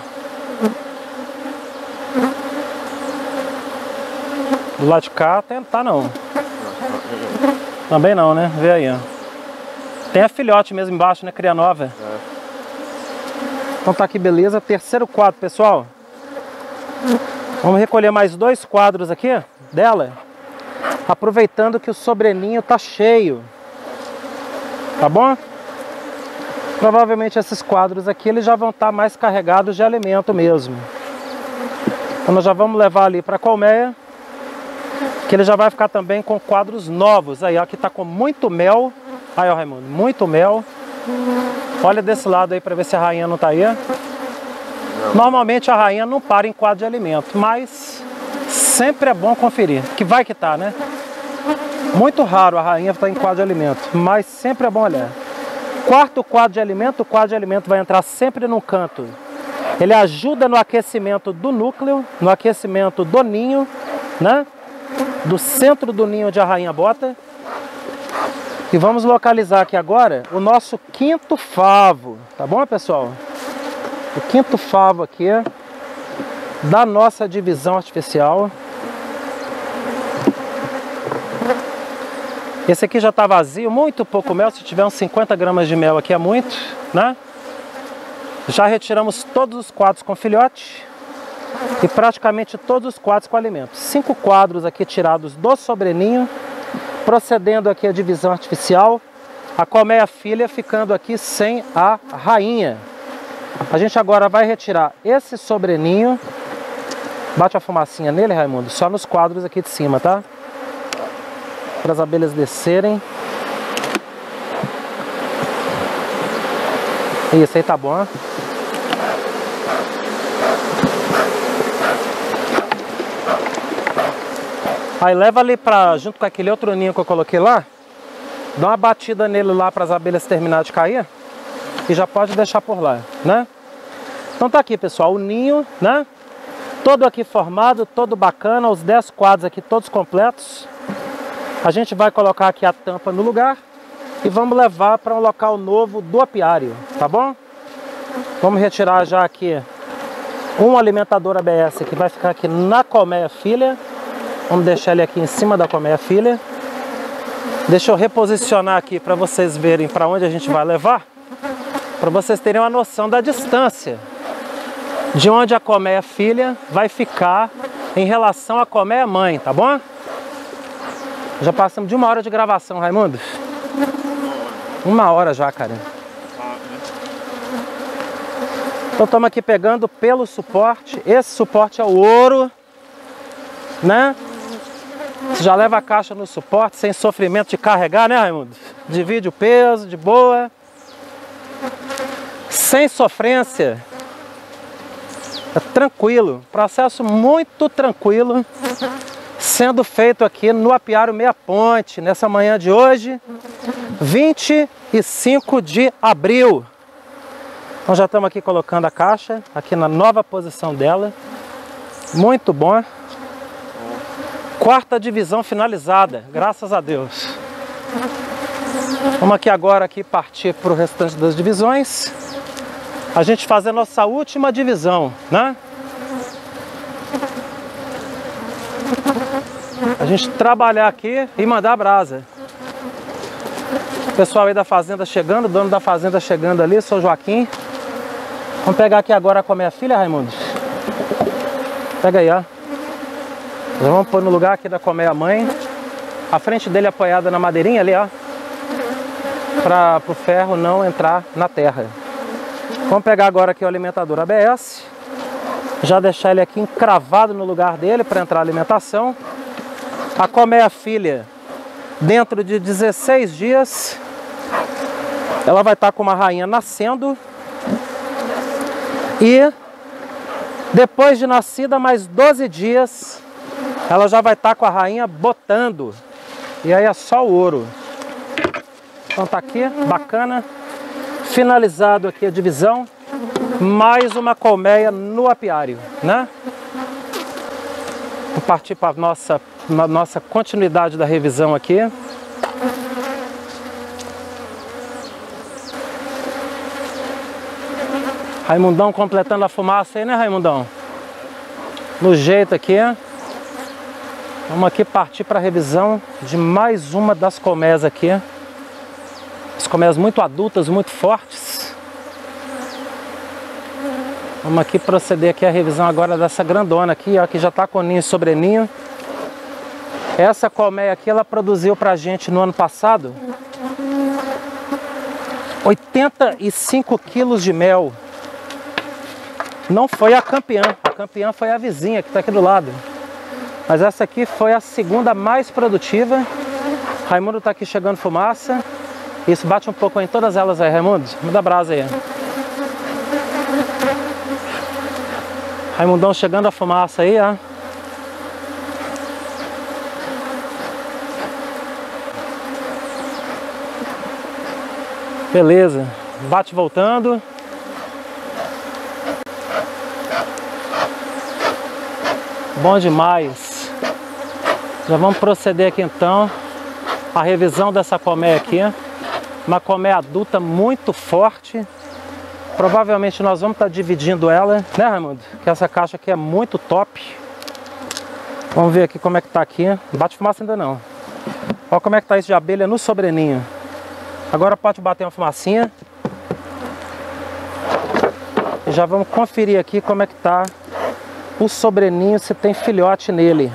Do lado de cá, tá não. Também não, né? Vê aí, ó. Tem a filhote mesmo embaixo, né? Cria nova. Então tá aqui, beleza. Terceiro quadro, pessoal. Vamos recolher mais 2 quadros aqui dela. Aproveitando que o sobreninho tá cheio. Tá bom? Provavelmente esses quadros aqui eles já vão estar mais carregados de alimento mesmo. Então nós já vamos levar ali para a colmeia, que ele já vai ficar também com quadros novos. Aí, ó, aqui tá com muito mel. Aí, ó, Raimundo, muito mel. Olha desse lado aí para ver se a rainha não tá aí. Normalmente a rainha não para em quadro de alimento, mas sempre é bom conferir, que vai que tá, né? Muito raro a rainha estar em quadro de alimento, mas sempre é bom olhar. Quarto quadro de alimento, o quadro de alimento vai entrar sempre no canto. Ele ajuda no aquecimento do núcleo, no aquecimento do ninho, né? Do centro do ninho onde a rainha bota. E vamos localizar aqui agora o nosso quinto favo, tá bom, pessoal? O quinto favo aqui da nossa divisão artificial. Esse aqui já está vazio, muito pouco mel. Se tiver uns 50 gramas de mel aqui é muito, né? Já retiramos todos os quadros com filhote e praticamente todos os quadros com alimento. 5 quadros aqui tirados do sobreninho, procedendo aqui a divisão artificial. A colmeia filha ficando aqui sem a rainha. A gente agora vai retirar esse sobreninho. Bate a fumacinha nele, Raimundo, só nos quadros aqui de cima, tá? Para as abelhas descerem. Isso aí tá bom. Aí leva ali para junto com aquele outro ninho que eu coloquei lá. Dá uma batida nele lá para as abelhas terminarem de cair. E já pode deixar por lá, né? Então tá aqui, pessoal, o ninho, né? Todo aqui formado, todo bacana, os 10 quadros aqui todos completos. A gente vai colocar aqui a tampa no lugar e vamos levar para um local novo do apiário, tá bom? Vamos retirar já aqui um alimentador ABS que vai ficar aqui na colmeia filha. Vamos deixar ele aqui em cima da colmeia filha. Deixa eu reposicionar aqui para vocês verem para onde a gente vai levar, para vocês terem uma noção da distância de onde a colmeia filha vai ficar em relação à colmeia mãe, tá bom? Já passamos de 1 hora de gravação, Raimundo. 1 hora já, cara. Então estamos aqui pegando pelo suporte. Esse suporte é o ouro, né? Você já leva a caixa no suporte sem sofrimento de carregar, né, Raimundo? Divide o peso, de boa. Sem sofrência. É tranquilo. Processo muito tranquilo. Sendo feito aqui no apiário Meia Ponte, nessa manhã de hoje, 25 de abril. Então já estamos aqui colocando a caixa, aqui na nova posição dela. Muito bom. 4ª divisão finalizada, graças a Deus. Vamos aqui agora partir para o restante das divisões. A gente fazer a nossa última divisão, né? A gente trabalhar aqui e mandar a brasa. O pessoal aí da fazenda chegando, o dono da fazenda chegando ali, São Joaquim. Vamos pegar aqui agora com a minha filha, Raimundo. Pega aí, ó. Nós vamos pôr no lugar aqui da colmeia mãe. A frente dele apoiada na madeirinha ali, ó. Para o ferro não entrar na terra. Vamos pegar agora aqui o alimentador ABS. Já deixar ele aqui encravado no lugar dele para entrar a alimentação. A colmeia filha, dentro de 16 dias, ela vai estar com uma rainha nascendo. E depois de nascida, mais 12 dias, ela já vai estar com a rainha botando. e aí é só o ouro. Então tá aqui, bacana. Finalizado aqui a divisão. Mais uma colmeia no apiário, né? Vamos partir para a nossa continuidade da revisão aqui. Raimundão completando a fumaça aí, né, Raimundão? No jeito aqui. Vamos aqui partir para a revisão de mais uma das colmeias aqui. As colmeias muito adultas, muito fortes. Vamos aqui proceder aqui a revisão agora dessa grandona aqui, ó, que já está com ninho sobre ninho. Essa colmeia aqui, ela produziu pra gente no ano passado 85 quilos de mel. Não foi a campeã foi a vizinha que está aqui do lado. Mas essa aqui foi a segunda mais produtiva. Raimundo está aqui chegando fumaça. Isso, bate um pouco em todas elas aí, Raimundo. Me dá brasa aí. Raimundão chegando a fumaça aí, ó. Beleza. Bate voltando. Bom demais. Já vamos proceder aqui então a revisão dessa colmeia aqui. Uma colmeia adulta muito forte. Provavelmente nós vamos estar dividindo ela, né, Raimundo? Que essa caixa aqui é muito top. Vamos ver aqui como é que tá aqui. Não bate fumaça ainda não. Olha como é que tá isso de abelha no sobreninho. Agora pode bater uma fumacinha. E já vamos conferir aqui como é que tá o sobreninho, se tem filhote nele.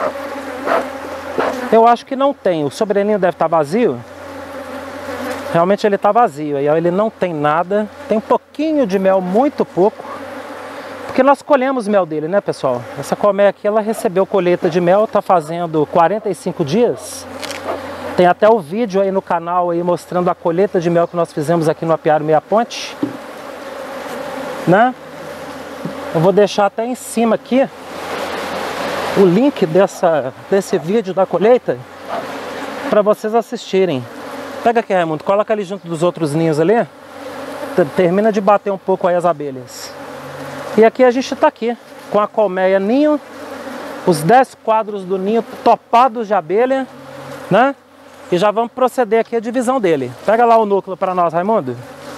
Eu acho que não tem. O sobreninho deve estar vazio. Realmente ele está vazio. Aí ele não tem nada. Tem um pouquinho de mel, muito pouco. Porque nós colhemos mel dele, né, pessoal? Essa colmeia aqui, ela recebeu colheita de mel. Está fazendo 45 dias. Tem até o vídeo aí no canal aí mostrando a colheita de mel que nós fizemos aqui no apiário Meia Ponte, né? Eu vou deixar até em cima aqui o link desse vídeo da colheita para vocês assistirem. Pega aqui, Raimundo, coloca ali junto dos outros ninhos ali. Termina de bater um pouco aí as abelhas. E aqui a gente está aqui com a colmeia ninho, os 10 quadros do ninho topados de abelha, né? E já vamos proceder aqui a divisão dele. Pega lá o núcleo para nós, Raimundo.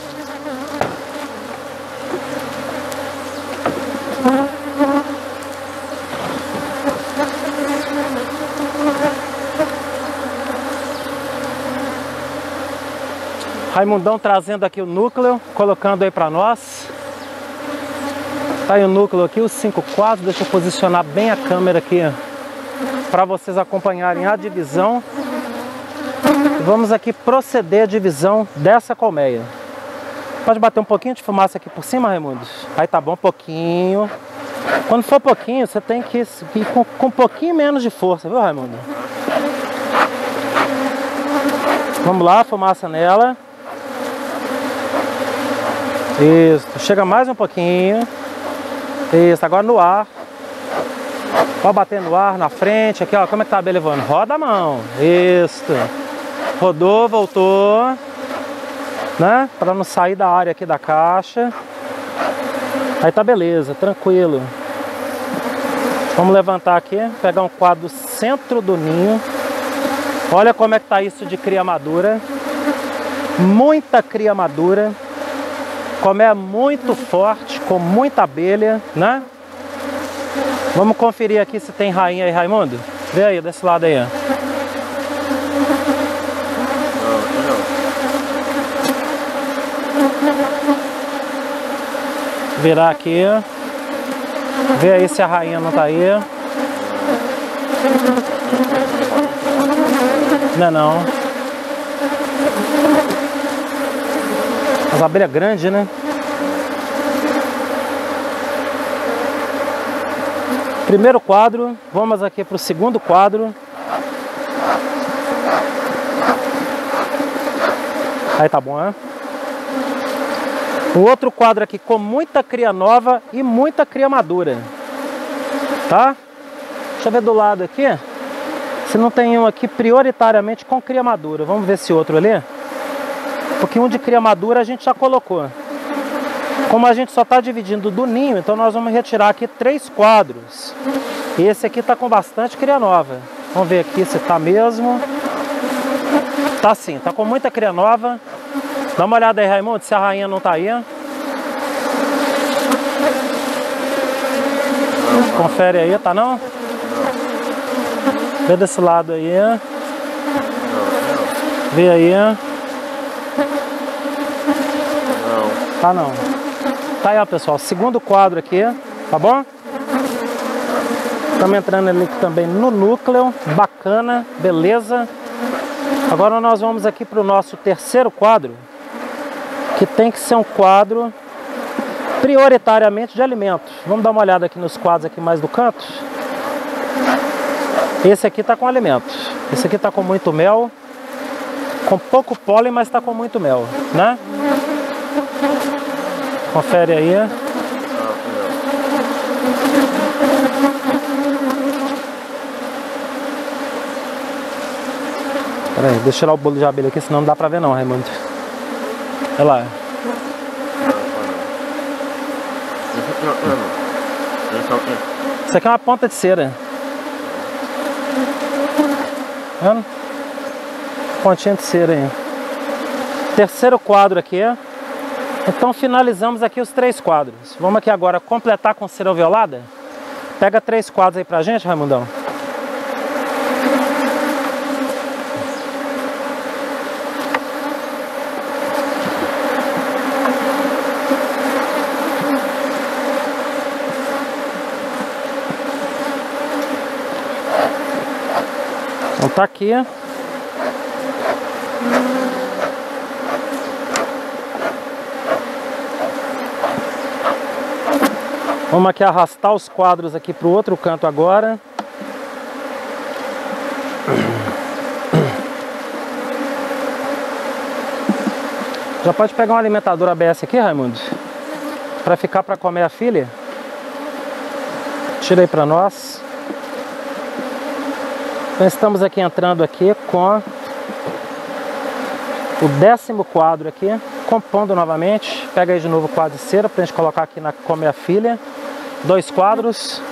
Raimundão trazendo aqui o núcleo, colocando aí para nós. Tá aí o núcleo aqui, os 5 quadros. Deixa eu posicionar bem a câmera aqui para vocês acompanharem a divisão. E vamos aqui proceder a divisão dessa colmeia. Pode bater um pouquinho de fumaça aqui por cima, Raimundo? Aí tá bom, um pouquinho. Quando for pouquinho, você tem que ir com um pouquinho menos de força, viu, Raimundo? Vamos lá, fumaça nela. Isso, chega mais um pouquinho. Isso, agora no ar. Pode bater no ar, na frente. Aqui, ó, como é que tá a abelha voando? Roda a mão. Isso. Rodou, voltou. Né? Para não sair da área aqui da caixa. Aí tá beleza, tranquilo. Vamos levantar aqui, pegar um quadro do centro do ninho. Olha como é que tá isso de cria madura. Muita cria madura. Colmeia muito forte, com muita abelha, né? Vamos conferir aqui se tem rainha aí, Raimundo. Vê aí, desse lado aí. Virar aqui. Vê aí se a rainha não tá aí. Não é não. As abelhas grandes, né? Primeiro quadro, vamos aqui para o segundo quadro. Aí tá bom, né? O outro quadro aqui com muita cria nova e muita cria madura. Tá? Deixa eu ver do lado aqui Se não tem um aqui prioritariamente com cria madura. Vamos ver esse outro ali. Porque um de cria madura a gente já colocou. Como a gente só está dividindo do ninho, então nós vamos retirar aqui 3 quadros. E esse aqui está com bastante cria nova. Vamos ver aqui se está mesmo. Tá sim, tá com muita cria nova. Dá uma olhada aí, Raimundo, se a rainha não tá aí. Confere aí, tá não? Vê desse lado aí. Vê aí. Tá não. Tá aí, ó, pessoal. Segundo quadro aqui, tá bom? Estamos entrando ali também no núcleo. Bacana, beleza. Agora nós vamos aqui para o nosso terceiro quadro, que tem que ser um quadro prioritariamente de alimentos. Vamos dar uma olhada aqui nos quadros aqui mais do canto. Esse aqui está com alimentos. Esse aqui está com muito mel, com pouco pólen, mas está com muito mel, né? Confere aí. Peraí, deixa eu tirar o bolo de abelha aqui, senão não dá pra ver não, Raimundo. Olha lá. Isso aqui é uma ponta de cera. Vendo? Pontinha de cera aí. Terceiro quadro aqui. Então finalizamos aqui os 3 quadros. Vamos aqui agora completar com cera alveolada. Pega 3 quadros aí pra gente, Raimundão. Então tá aqui. Vamos aqui arrastar os quadros aqui para o outro canto agora. Já pode pegar um alimentador ABS aqui, Raimundo? Para ficar para comer a filha. Tira aí para nós. Então estamos aqui entrando aqui com o 10º quadro aqui, compondo novamente. Pega aí de novo o quadro de cera para a gente colocar aqui na comer a filha. 2 quadros.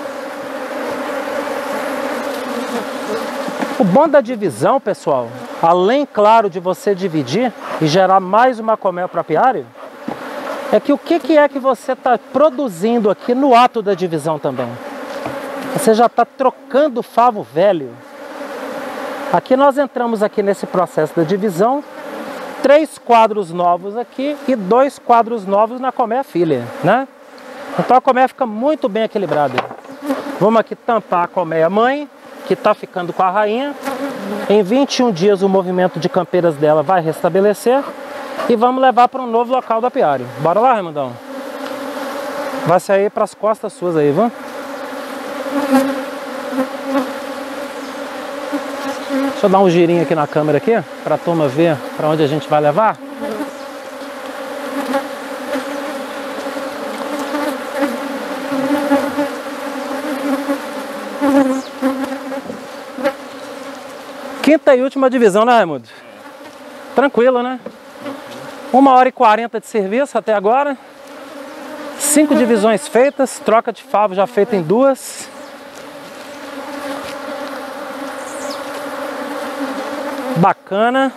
O bom da divisão, pessoal, além, claro, de você dividir e gerar mais uma colmeia para apiário, é que o que é que você está produzindo aqui no ato da divisão também? Você já está trocando o favo velho. Aqui nós entramos aqui nesse processo da divisão, 3 quadros novos aqui e 2 quadros novos na colmeia filha, né? Então a colmeia fica muito bem equilibrada. Vamos aqui tampar a colmeia mãe, que está ficando com a rainha. Em 21 dias o movimento de campeiras dela vai restabelecer. E vamos levar para um novo local do apiário. Bora lá, Raimundão? Vai sair para as costas suas aí, viu? Deixa eu dar um girinho aqui na câmera aqui, para a turma ver para onde a gente vai levar. Quinta e última divisão, né, Raimundo? Tranquilo, né? 1h40 de serviço até agora. 5 divisões feitas, troca de favo já feita em 2. Bacana.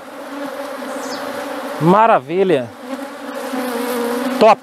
Maravilha. Top.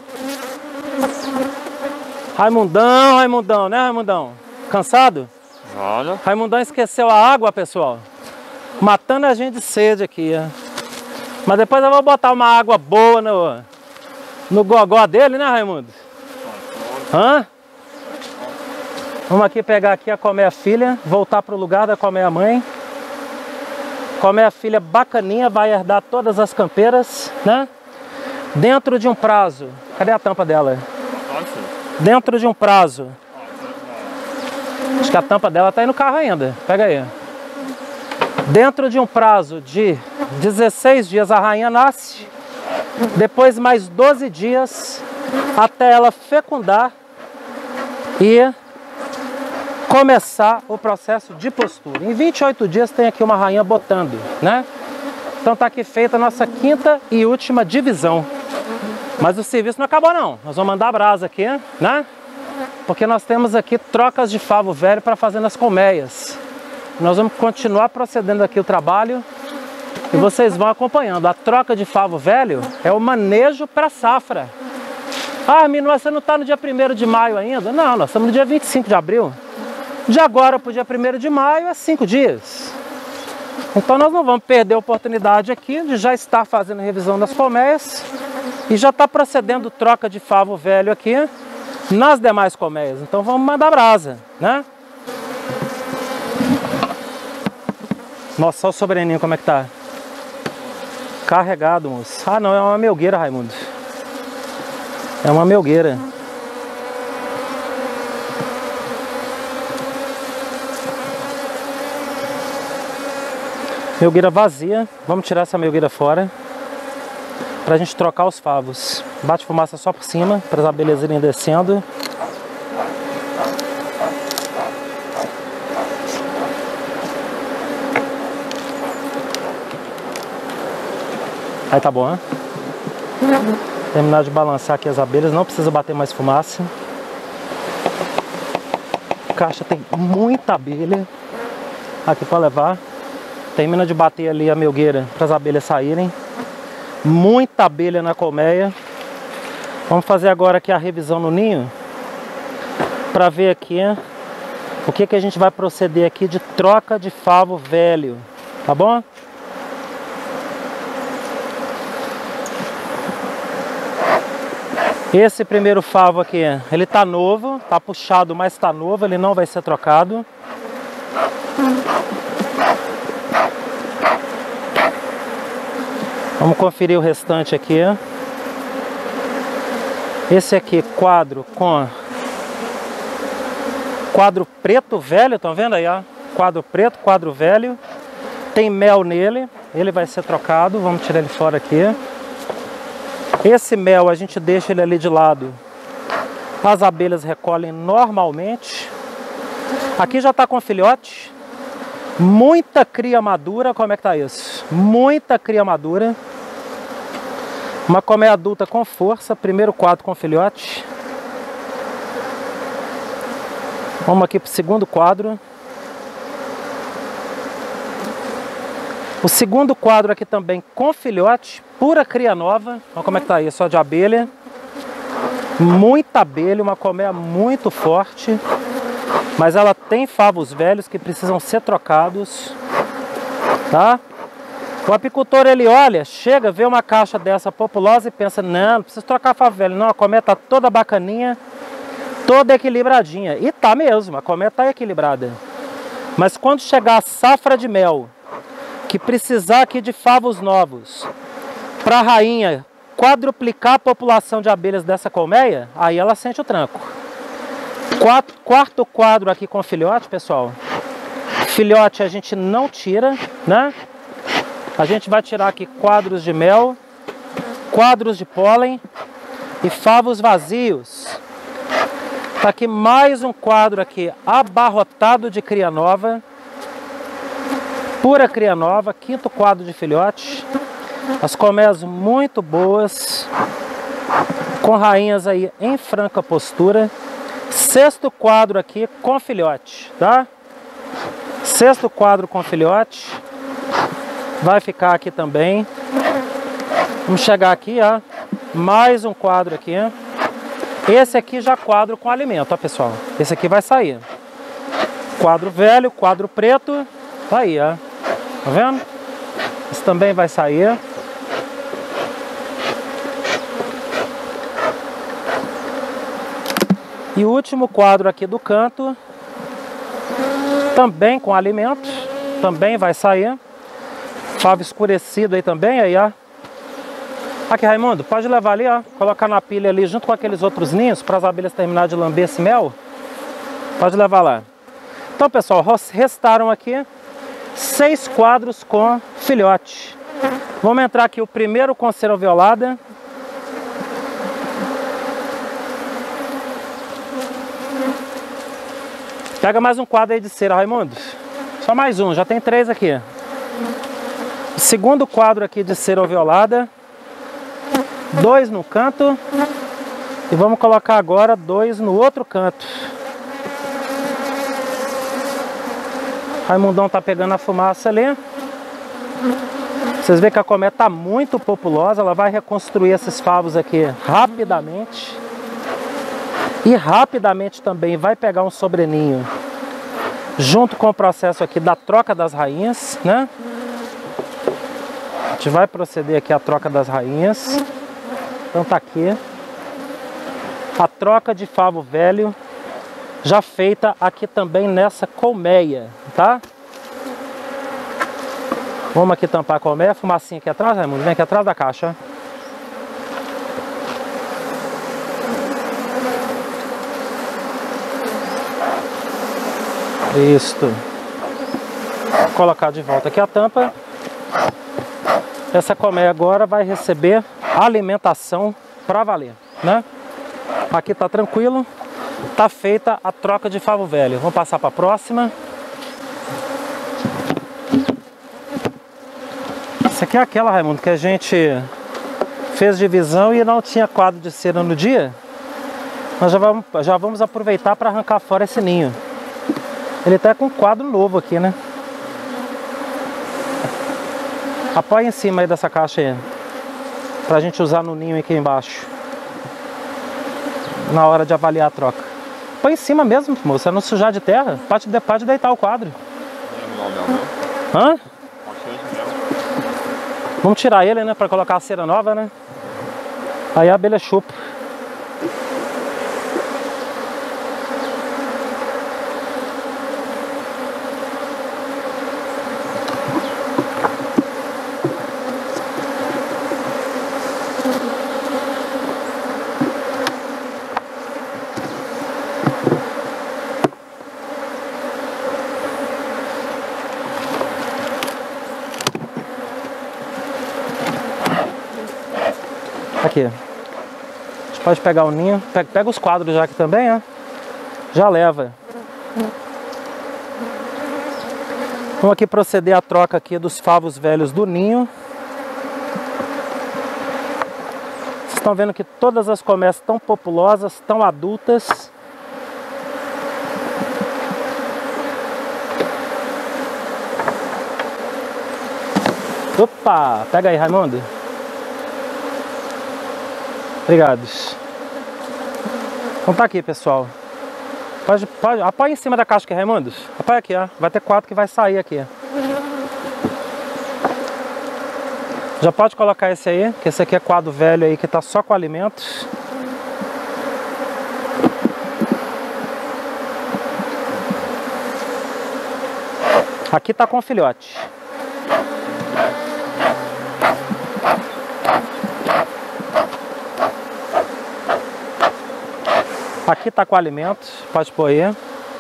Raimundão, né, Raimundão? Cansado? Olha. Raimundão esqueceu a água, pessoal. Matando a gente de sede aqui, ó. Mas depois eu vou botar uma água boa no gogó dele, né, Raimundo? Hã? Vamos aqui pegar aqui a colmeia filha, voltar para o lugar da colmeia mãe. Colmeia filha bacaninha, vai herdar todas as campeiras, né? Dentro de um prazo. Cadê a tampa dela? Dentro de um prazo. Acho que a tampa dela tá aí no carro ainda. Pega aí. Dentro de um prazo de 16 dias a rainha nasce. Depois mais 12 dias até ela fecundar e começar o processo de postura. Em 28 dias tem aqui uma rainha botando, né? Então tá aqui feita a nossa quinta e última divisão. Mas o serviço não acabou não. Nós vamos mandar brasa aqui, né? Porque nós temos aqui trocas de favo velho para fazer nas colmeias. Nós vamos continuar procedendo aqui o trabalho e vocês vão acompanhando. A troca de favo velho é o manejo para safra. Ah, Mino, você não está no dia 1º de maio ainda? Não, nós estamos no dia 25 de abril. De agora para o dia 1º de maio é 5 dias. Então nós não vamos perder a oportunidade aqui de já estar fazendo revisão das colmeias e já está procedendo troca de favo velho aqui nas demais colmeias. Então vamos mandar brasa, né? Nossa, olha o sobreninho como é que tá. Carregado, moço. Ah, não, é uma melgueira, Raimundo. É uma melgueira. Melgueira vazia. Vamos tirar essa melgueira fora pra gente trocar os favos. Bate fumaça só por cima, para as abelhas irem descendo. Aí tá bom, né? Terminar de balançar aqui as abelhas, não precisa bater mais fumaça. A caixa tem muita abelha aqui para levar. Termina de bater ali a melgueira para as abelhas saírem. Muita abelha na colmeia. Vamos fazer agora aqui a revisão no ninho para ver aqui o que a gente vai proceder aqui de troca de favo velho, tá bom? Esse primeiro favo aqui, ele tá novo, tá puxado, mas tá novo, ele não vai ser trocado. Vamos conferir o restante aqui. Esse aqui, quadro com quadro preto velho, estão vendo aí, ó? Quadro preto, quadro velho. Tem mel nele, ele vai ser trocado, vamos tirar ele fora aqui. Esse mel a gente deixa ele ali de lado. As abelhas recolhem normalmente. Aqui já está com filhote. Muita cria madura, como é que tá isso? Muita cria madura. Uma colmeia adulta com força, primeiro quadro com filhote. Vamos aqui para o segundo quadro. O segundo quadro aqui também com filhote, pura cria nova. Olha como é que tá aí, só de abelha. Muita abelha, uma colmeia muito forte. Mas ela tem favos velhos que precisam ser trocados, tá? O apicultor, ele olha, chega, vê uma caixa dessa populosa e pensa, não precisa trocar favo velho. Não, a colmeia tá toda bacaninha, toda equilibradinha. E tá mesmo, a colmeia tá equilibrada. Mas quando chegar a safra de mel, que precisar aqui de favos novos, para a rainha quadruplicar a população de abelhas dessa colmeia, aí ela sente o tranco. Quarto quadro aqui com filhote, pessoal. Filhote a gente não tira, né? A gente vai tirar aqui quadros de mel, quadros de pólen e favos vazios. Tá aqui mais um quadro aqui abarrotado de cria nova. Pura cria nova, quinto quadro de filhote. As colmeias muito boas, com rainhas aí em franca postura. Sexto quadro aqui com filhote, tá? Sexto quadro com filhote. Vai ficar aqui também. Vamos chegar aqui, ó. Mais um quadro aqui. Esse aqui já quadro com alimento, ó, pessoal. Esse aqui vai sair. Quadro velho, quadro preto. Tá aí, ó. Tá vendo? Esse também vai sair. E o último quadro aqui do canto, também com alimento, também vai sair. Favo escurecido aí também, aí ó. Aqui, Raimundo, pode levar ali, ó. Colocar na pilha ali junto com aqueles outros ninhos para as abelhas terminar de lamber esse mel. Pode levar lá. Então, pessoal, restaram aqui 6 quadros com filhote. Vamos entrar aqui o primeiro com cera violada. Pega mais um quadro aí de cera, Raimundo. Só mais um, já tem 3 aqui. O segundo quadro aqui de cera alveolada. 2 no canto. E vamos colocar agora 2 no outro canto. Raimundão tá pegando a fumaça ali. Vocês veem que a colmeia tá muito populosa. Ela vai reconstruir esses favos aqui rapidamente. E rapidamente também vai pegar um sobreninho junto com o processo aqui da troca das rainhas, né? A gente vai proceder aqui a troca das rainhas. Então tá aqui a troca de favo velho já feita aqui também nessa colmeia, tá? Vamos aqui tampar a colmeia, fumacinha aqui atrás, Raimundo, vem aqui atrás da caixa. Isto. Vou colocar de volta aqui a tampa. Essa colmeia agora vai receber alimentação para valer, né? Aqui tá tranquilo. Tá feita a troca de favo velho. Vamos passar para a próxima. Essa aqui é aquela, Raimundo, que a gente fez divisão e não tinha quadro de cera no dia. Nós já vamos aproveitar para arrancar fora esse ninho. Ele tá com um quadro novo aqui, né? Apoia em cima aí dessa caixa aí, pra gente usar no ninho aqui embaixo, na hora de avaliar a troca. Põe em cima mesmo, moça, não sujar de terra. Pode deitar o quadro. Hã? Vamos tirar ele, né, pra colocar a cera nova, né? Aí a abelha chupa. Aqui. A gente pode pegar o ninho. Pega os quadros já aqui também, ó. Já leva. Vamos aqui proceder a troca aqui dos favos velhos do ninho. Vocês estão vendo que todas as colmeias estão populosas, estão adultas. Opa! Pega aí, Raimundo. Obrigado. Então tá aqui, pessoal. Apoia em cima da caixa aqui, Raimundo. Apoia aqui, ó. Vai ter 4 que vai sair aqui. Já pode colocar esse aí, que esse aqui é quadro velho aí que tá só com alimentos. Aqui tá com filhote. Aqui tá com alimento, pode pôr aí.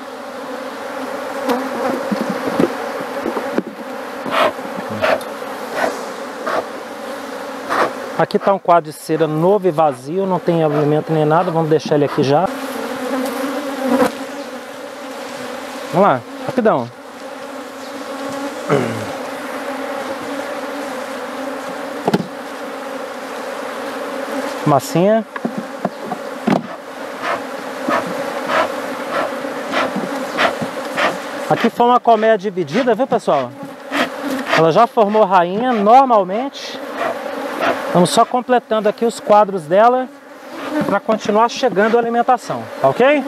Aqui tá um quadro de cera novo e vazio, não tem alimento nem nada, vamos deixar ele aqui já. Vamos lá, rapidão. Massinha. Aqui foi uma colmeia dividida, viu, pessoal? Ela já formou rainha normalmente. Estamos só completando aqui os quadros dela para continuar chegando a alimentação, ok?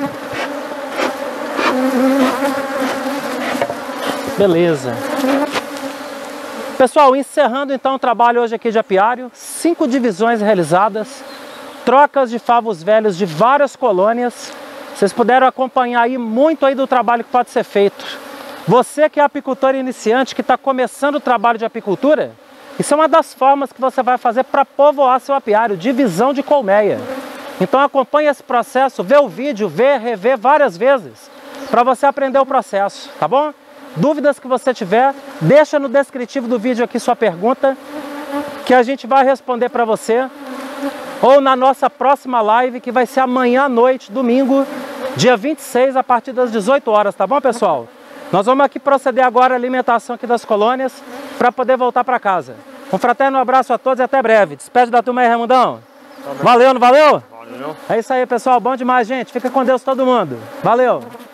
Beleza. Pessoal, encerrando então o trabalho hoje aqui de apiário, 5 divisões realizadas, trocas de favos velhos de várias colônias. Vocês puderam acompanhar aí muito aí do trabalho que pode ser feito. Você que é apicultor iniciante, que está começando o trabalho de apicultura, isso é uma das formas que você vai fazer para povoar seu apiário, divisão de colmeia. Então acompanhe esse processo, vê o vídeo, rever várias vezes, para você aprender o processo, tá bom? Dúvidas que você tiver, deixa no descritivo do vídeo aqui sua pergunta, que a gente vai responder para você, ou na nossa próxima live, que vai ser amanhã à noite, domingo, dia 26 a partir das 18 horas, tá bom, pessoal? Nós vamos aqui proceder agora à alimentação aqui das colônias para poder voltar para casa. Um fraterno abraço a todos e até breve. Despede da turma aí, Raimundão. Valeu, não valeu? Valeu. É isso aí, pessoal. Bom demais, gente. Fica com Deus todo mundo. Valeu.